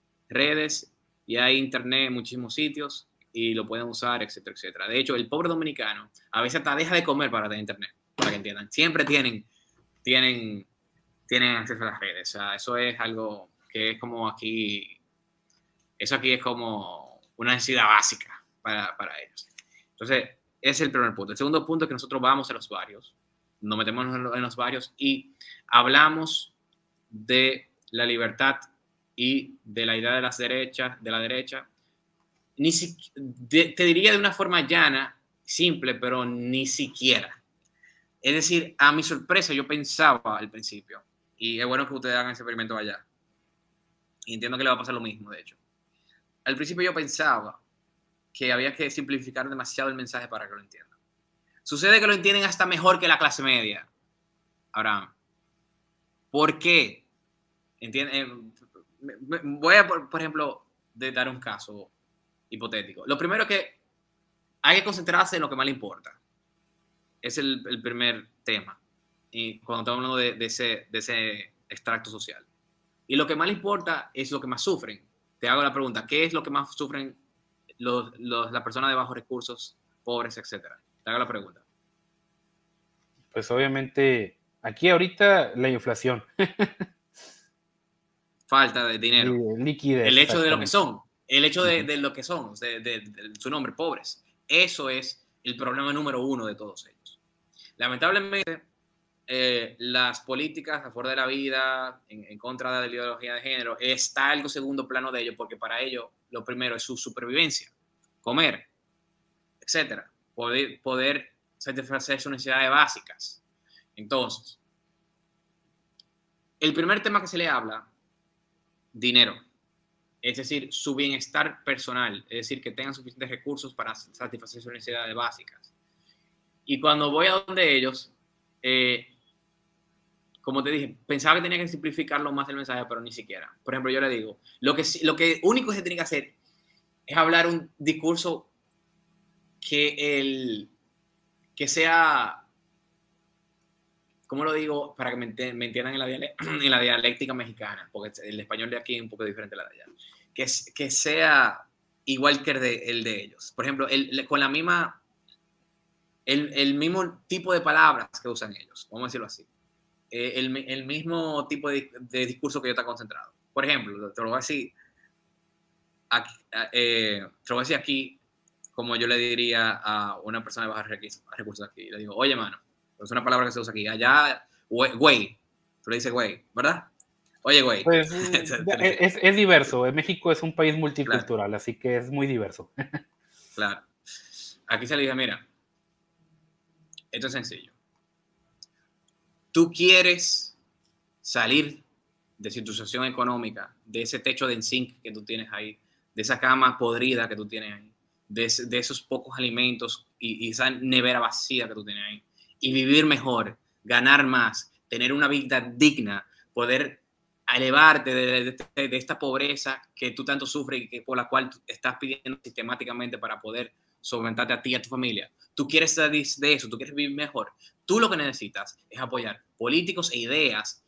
redes y hay internet en muchísimos sitios y lo pueden usar, etcétera, etcétera. De hecho, el pobre dominicano a veces hasta deja de comer para tener internet, para que entiendan. Siempre tienen, tienen, tienen acceso a las redes. O sea, eso es algo que es como aquí, eso aquí es como una necesidad básica para, para ellos. Entonces, ese es el primer punto. El segundo punto es que nosotros vamos a los barrios, nos metemos en los barrios y hablamos de la libertad y de la idea de las derechas, de la derecha, ni si, de, te diría de una forma llana, simple, pero ni siquiera. Es decir, a mi sorpresa, yo pensaba al principio, y es bueno que ustedes hagan ese experimento allá, y entiendo que le va a pasar lo mismo, de hecho. Al principio yo pensaba que había que simplificar demasiado el mensaje para que lo entiendan. Sucede que lo entienden hasta mejor que la clase media, Abraham. ¿Por qué? ¿Entienden? Voy a, por, por ejemplo, de dar un caso hipotético. Lo primero es que hay que concentrarse en lo que más le importa. Es el, el primer tema. Y cuando estamos hablando de, de, ese, de ese extracto social. Y lo que más le importa es lo que más sufren. Te hago la pregunta, ¿qué es lo que más sufren los, los, las personas de bajos recursos, pobres, etcétera? Te hago la pregunta. Pues obviamente, aquí ahorita la inflación. Falta de dinero. Liquidez. El hecho de lo que son. El hecho de, de lo que son, de, de, de su nombre, pobres. Eso es el problema número uno de todos ellos. Lamentablemente, eh, las políticas a favor de la vida, en, en contra de la ideología de género, está algo segundo plano de ellos, porque para ellos lo primero es su supervivencia, comer, etcétera, poder, poder satisfacer sus necesidades básicas. Entonces, el primer tema que se le habla, dinero. Es decir, su bienestar personal, es decir, que tengan suficientes recursos para satisfacer sus necesidades básicas. Y cuando voy a donde ellos, eh, como te dije, pensaba que tenía que simplificarlo más el mensaje, pero ni siquiera. Por ejemplo, yo le digo, lo que, lo que único que se tiene que hacer es hablar un discurso que, el, que sea, ¿cómo lo digo? Para que me, me entiendan en la, en la dialéctica mexicana, porque el español de aquí es un poco diferente a la de allá. Que, que sea igual que el de, el de ellos. Por ejemplo, el, con la misma, el, el mismo tipo de palabras que usan ellos, vamos a decirlo así. Eh, el, el mismo tipo de, de discurso que yo está concentrado. Por ejemplo, te lo voy a decir aquí, eh, te lo voy a decir aquí como yo le diría a una persona de bajos recursos aquí. Le digo, oye, mano, es una palabra que se usa aquí. Allá, güey, tú le dices güey, ¿verdad? Oye, güey. Pues, es, es diverso. México es un país multicultural, claro. Así que es muy diverso. Claro. Aquí se le dice, mira, esto es sencillo. Tú quieres salir de tu situación económica, de ese techo de zinc que tú tienes ahí, de esa cama podrida que tú tienes ahí, de, de esos pocos alimentos y, y esa nevera vacía que tú tienes ahí, y vivir mejor, ganar más, tener una vida digna, poder a elevarte de, de, de, de esta pobreza que tú tanto sufres y que, por la cual estás pidiendo sistemáticamente para poder solventarte a ti y a tu familia. Tú quieres salir de eso, tú quieres vivir mejor. Tú lo que necesitas es apoyar políticos e ideas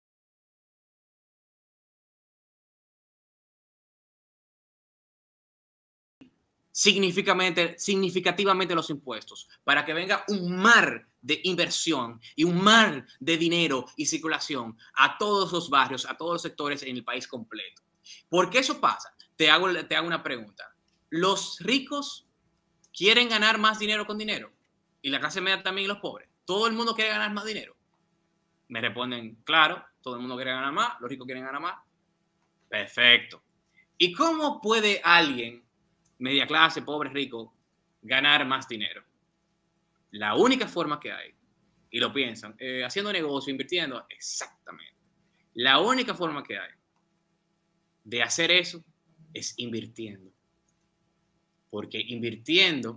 significativamente, significativamente los impuestos, para que venga un mar de inversión y un mar de dinero y circulación a todos los barrios, a todos los sectores en el país completo. ¿Por qué eso pasa? Te hago, te hago una pregunta. ¿Los ricos quieren ganar más dinero con dinero? Y la clase media también y los pobres. ¿Todo el mundo quiere ganar más dinero? Me responden, claro, todo el mundo quiere ganar más, los ricos quieren ganar más. Perfecto. ¿Y cómo puede alguien, media clase, pobre, rico, ganar más dinero? La única forma que hay, y lo piensan, eh, haciendo negocio, invirtiendo, exactamente. La única forma que hay de hacer eso es invirtiendo. Porque invirtiendo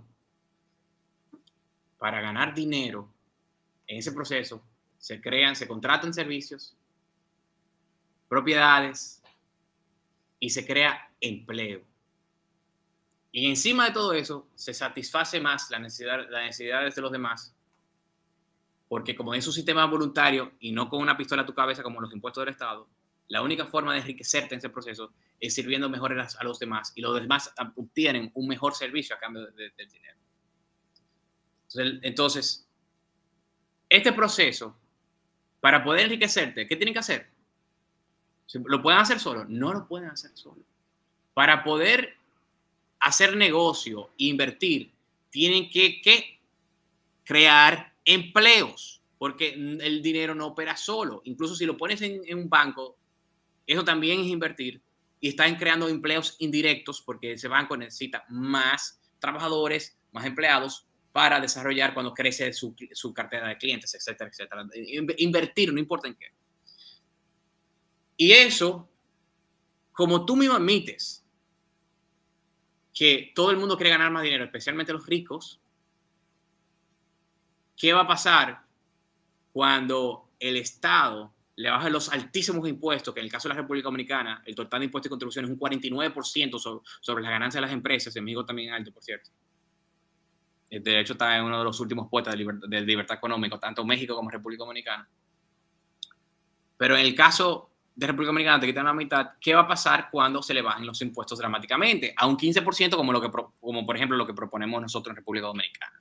para ganar dinero, en ese proceso se crean, se contratan servicios, propiedades y se crea empleo. Y encima de todo eso, se satisface más la necesidad, las necesidades de los demás, porque como es un sistema voluntario y no con una pistola a tu cabeza como los impuestos del Estado, la única forma de enriquecerte en ese proceso es sirviendo mejor a los demás, y los demás obtienen un mejor servicio a cambio del de, de dinero. Entonces, entonces, este proceso, para poder enriquecerte, ¿qué tienen que hacer? ¿Lo pueden hacer solo? No lo pueden hacer solo. Para poder hacer negocio, invertir, tienen que, que crear empleos, porque el dinero no opera solo. Incluso si lo pones en, en un banco, eso también es invertir, y están creando empleos indirectos, porque ese banco necesita más trabajadores, más empleados para desarrollar cuando crece su, su cartera de clientes, etcétera, etcétera. Invertir, no importa en qué. Y eso, como tú mismo admites que todo el mundo quiere ganar más dinero, especialmente los ricos, ¿qué va a pasar cuando el Estado le baja los altísimos impuestos, que en el caso de la República Dominicana, el total de impuestos y contribuciones es un cuarenta y nueve por ciento sobre, sobre las ganancias de las empresas? En México también alto, por cierto. De hecho, está en uno de los últimos puestos de libertad, de libertad económica, tanto México como República Dominicana. Pero en el caso de República Dominicana te quitan la mitad. ¿Qué va a pasar cuando se le bajen los impuestos dramáticamente? A un quince por ciento, como, lo que, como por ejemplo lo que proponemos nosotros en República Dominicana.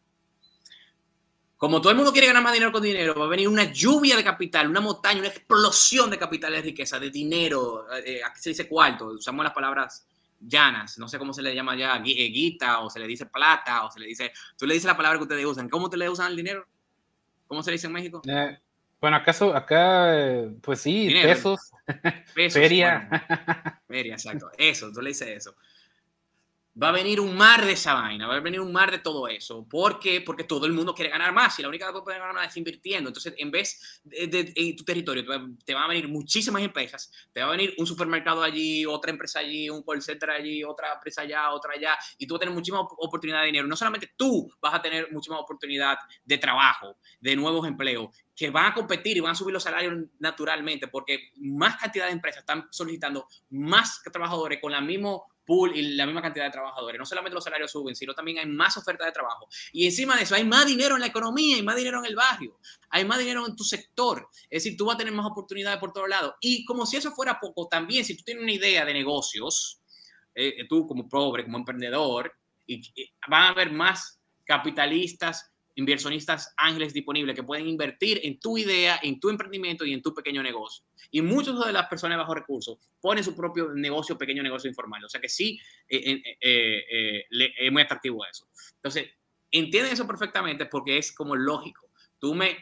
Como todo el mundo quiere ganar más dinero con dinero, va a venir una lluvia de capital, una montaña, una explosión de capital, de riqueza, de dinero. Eh, aquí se dice cuarto, usamos las palabras llanas, no sé cómo se le llama ya, guita, o se le dice plata, o se le dice, tú le dices la palabra que ustedes usan. ¿Cómo ustedes le usan el dinero? ¿Cómo se le dice en México? Eh, bueno, acaso, acá, pues sí, dinero. pesos, pesos, feria. Bueno, feria, exacto. Eso, tú le dices eso. Va a venir un mar de esa vaina, va a venir un mar de todo eso. ¿Por qué? Porque todo el mundo quiere ganar más, y la única que puede ganar más es invirtiendo. Entonces, en vez de, de, de en tu territorio, te van a venir muchísimas empresas, te va a venir un supermercado allí, otra empresa allí, un call center allí, otra empresa allá, otra allá, y tú vas a tener muchísima oportunidad de dinero. No solamente tú vas a tener muchísima oportunidad de trabajo, de nuevos empleos, que van a competir y van a subir los salarios naturalmente, porque más cantidad de empresas están solicitando más trabajadores con la misma pool y la misma cantidad de trabajadores. No solamente los salarios suben, sino también hay más oferta de trabajo. Y encima de eso, hay más dinero en la economía, hay más dinero en el barrio, hay más dinero en tu sector. Es decir, tú vas a tener más oportunidades por todos lados. Y como si eso fuera poco, también si tú tienes una idea de negocios, eh, tú como pobre, como emprendedor, y, y van a haber más capitalistas, inversionistas ángeles disponibles que pueden invertir en tu idea, en tu emprendimiento y en tu pequeño negocio. Y muchas de las personas de bajos recursos ponen su propio negocio, pequeño negocio informal. O sea que sí, eh, eh, eh, eh, es muy atractivo eso. Entonces, entienden eso perfectamente porque es como lógico. Tú me...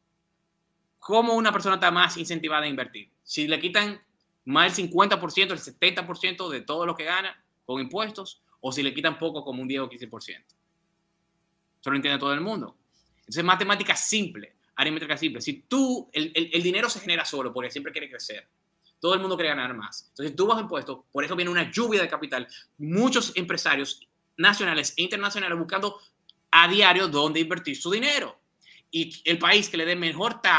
¿Cómo una persona está más incentivada a invertir? Si le quitan más del cincuenta por ciento, el setenta por ciento de todo lo que gana con impuestos, o si le quitan poco como un diez o quince por ciento. Eso lo entiende todo el mundo. Entonces, matemática simple, aritmética simple. Si tú, el, el, el dinero se genera solo porque siempre quiere crecer. Todo el mundo quiere ganar más. Entonces, tú bajas impuestos, por eso viene una lluvia de capital. Muchos empresarios nacionales e internacionales buscando a diario dónde invertir su dinero. Y el país que le dé mejor tasa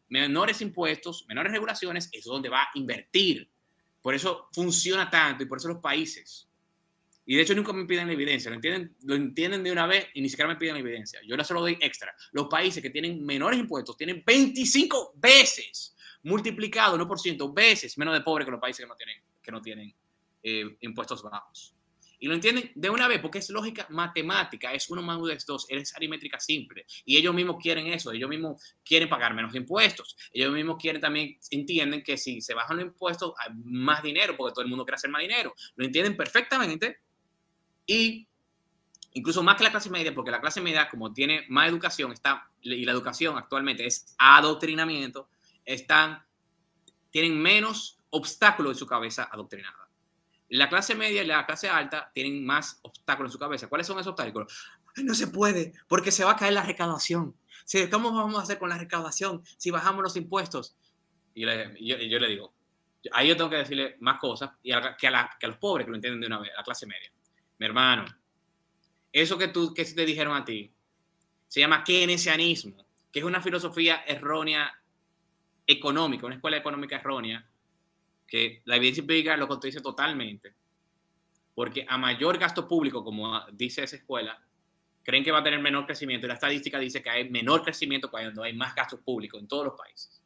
menores impuestos, menores regulaciones, es donde va a invertir. Por eso funciona tanto y por eso los países. Y de hecho nunca me piden la evidencia, lo entienden, lo entienden de una vez y ni siquiera me piden la evidencia. Yo les solo doy extra. Los países que tienen menores impuestos tienen veinticinco veces multiplicado, no por ciento, veces menos de pobre que los países que no tienen, que no tienen eh, impuestos bajos. Y lo entienden de una vez porque es lógica matemática, es uno más uno es dos, es aritmética simple. Y ellos mismos quieren eso, ellos mismos quieren pagar menos impuestos. Ellos mismos quieren también, entienden que si se bajan los impuestos hay más dinero porque todo el mundo quiere hacer más dinero. Lo entienden perfectamente y incluso más que la clase media, porque la clase media como tiene más educación está, y la educación actualmente es adoctrinamiento, están, tienen menos obstáculos en su cabeza adoctrinada. La clase media y la clase alta tienen más obstáculos en su cabeza. ¿Cuáles son esos obstáculos? Ay, no se puede, porque se va a caer la recaudación. ¿Cómo vamos a hacer con la recaudación si bajamos los impuestos? Y yo, yo, yo le digo, ahí yo tengo que decirle más cosas y a, que, a la, que a los pobres que lo entienden de una vez, a la clase media. Mi hermano, eso que, tú, que te dijeron a ti se llama keynesianismo, que es una filosofía errónea económica, una escuela económica errónea, que la evidencia empírica lo contradice totalmente, porque a mayor gasto público, como dice esa escuela, creen que va a tener menor crecimiento, y la estadística dice que hay menor crecimiento cuando hay más gastos públicos en todos los países.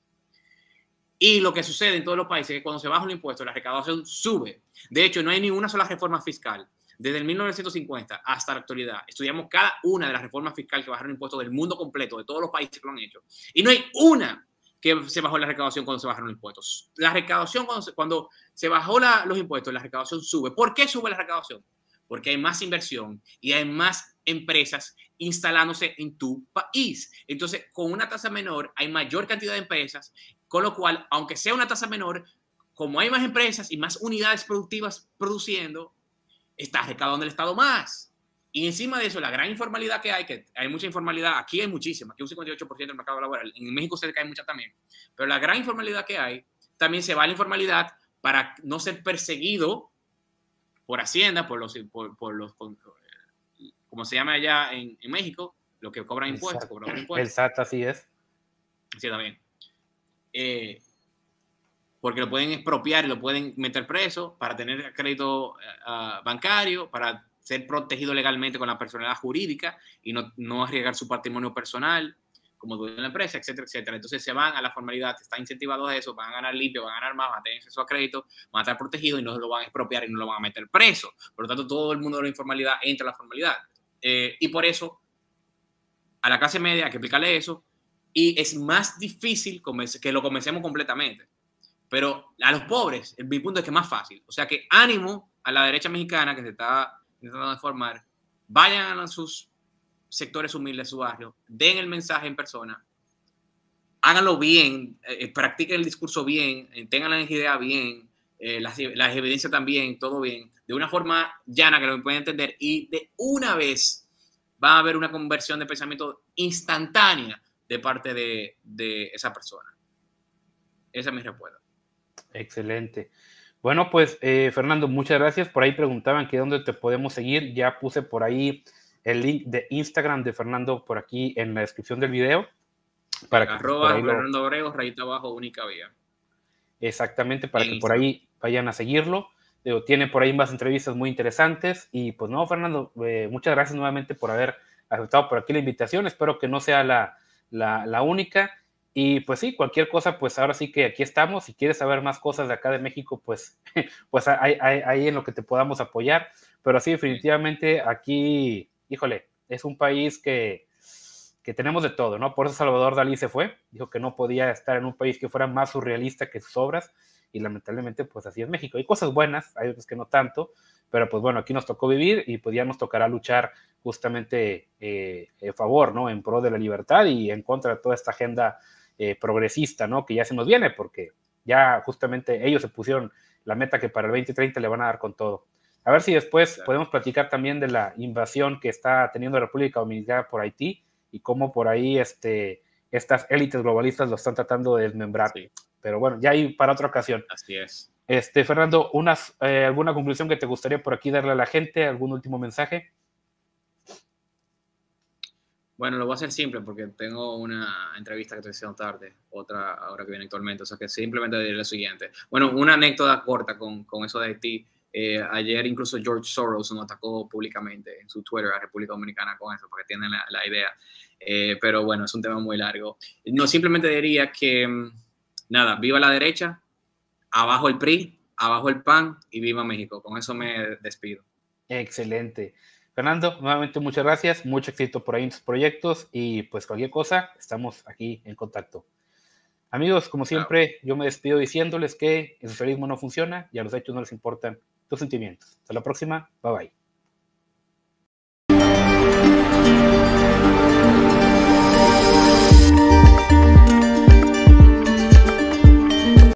Y lo que sucede en todos los países es que cuando se baja un impuesto, la recaudación sube. De hecho, no hay ni una sola reforma fiscal. Desde el mil novecientos cincuenta hasta la actualidad, estudiamos cada una de las reformas fiscales que bajaron impuestos del mundo completo, de todos los países que lo han hecho. Y no hay una que se bajó la recaudación cuando se bajaron los impuestos. La recaudación, cuando se, cuando se bajó la, los impuestos, la recaudación sube. ¿Por qué sube la recaudación? Porque hay más inversión y hay más empresas instalándose en tu país. Entonces, con una tasa menor, hay mayor cantidad de empresas, con lo cual, aunque sea una tasa menor, como hay más empresas y más unidades productivas produciendo, está recaudando el Estado más. Y encima de eso, la gran informalidad que hay, que hay mucha informalidad, aquí hay muchísima, aquí un cincuenta y ocho por ciento del mercado laboral, en México se cae mucha también, pero la gran informalidad que hay, también se va a la informalidad para no ser perseguido por Hacienda, por los, por, por los como se llama allá en, en México, los que cobran impuestos, cobran impuestos. El S A T, así es. Sí, también. Eh, porque lo pueden expropiar y lo pueden meter preso para tener crédito uh, bancario, para ser protegido legalmente con la personalidad jurídica y no, no arriesgar su patrimonio personal como dueño de la empresa, etcétera, etcétera. Entonces se van a la formalidad, están incentivados a eso, van a ganar limpio, van a ganar más, van a tener acceso a crédito, van a estar protegidos y no se lo van a expropiar y no lo van a meter preso. Por lo tanto, todo el mundo de la informalidad entra a la formalidad. Eh, y por eso, a la clase media hay que explicarle eso y es más difícil que lo comencemos completamente. Pero a los pobres, mi punto es que es más fácil. O sea que ánimo a la derecha mexicana que se está intentando formar, vayan a sus sectores humildes de su barrio, den el mensaje en persona, háganlo bien, eh, practiquen el discurso bien, eh, tengan las ideas bien, eh, las, las evidencias también, todo bien, de una forma llana que lo puedan entender y de una vez va a haber una conversión de pensamiento instantánea de parte de, de esa persona. Esa es mi respuesta. Excelente. Bueno, pues eh, Fernando, muchas gracias. Por ahí preguntaban que dónde te podemos seguir. Ya puse por ahí el link de Instagram de Fernando por aquí en la descripción del video. Para que arroba por Fernando lo... Abrego, rayita abajo, única vía. Exactamente, para en que Instagram. Por ahí vayan a seguirlo. Digo, tiene por ahí más entrevistas muy interesantes. Y pues no, Fernando, eh, muchas gracias nuevamente por haber aceptado por aquí la invitación. Espero que no sea la, la, la única. Y pues sí, cualquier cosa, pues ahora sí que aquí estamos. Si quieres saber más cosas de acá de México, pues, pues hay, hay, hay en lo que te podamos apoyar. Pero sí, definitivamente aquí, híjole, es un país que, que tenemos de todo, ¿no? Por eso Salvador Dalí se fue. Dijo que no podía estar en un país que fuera más surrealista que sus obras. Y lamentablemente, pues así es México. Hay cosas buenas, hay otras que no tanto. Pero pues bueno, aquí nos tocó vivir y pues ya nos tocará luchar justamente eh, a favor, ¿no? En pro de la libertad y en contra de toda esta agenda Eh, progresista, ¿no? Que ya se nos viene, porque ya justamente ellos se pusieron la meta que para el veinte treinta le van a dar con todo. A ver si después claro. podemos platicar también de la invasión que está teniendo la República Dominicana por Haití y cómo por ahí este, estas élites globalistas lo están tratando de desmembrar. Sí. Pero bueno, ya hay para otra ocasión. Así es. Este, Fernando, unas, eh, ¿alguna conclusión que te gustaría por aquí darle a la gente? ¿Algún último mensaje? Bueno, lo voy a hacer simple porque tengo una entrevista que estoy haciendo tarde, otra ahora que viene actualmente, o sea que simplemente diré lo siguiente. Bueno, una anécdota corta con, con eso de Haití. Eh, ayer incluso George Soros nos atacó públicamente en su Twitter a República Dominicana con eso, para que tienen la, la idea. Eh, pero bueno, es un tema muy largo. No, simplemente diría que, nada, viva la derecha, abajo el P R I, abajo el P A N y viva México. Con eso me despido. Excelente. Fernando, nuevamente muchas gracias, mucho éxito por ahí en tus proyectos y pues cualquier cosa, estamos aquí en contacto. Amigos, como siempre, yo me despido diciéndoles que el socialismo no funciona y a los hechos no les importan tus sentimientos. Hasta la próxima, bye bye.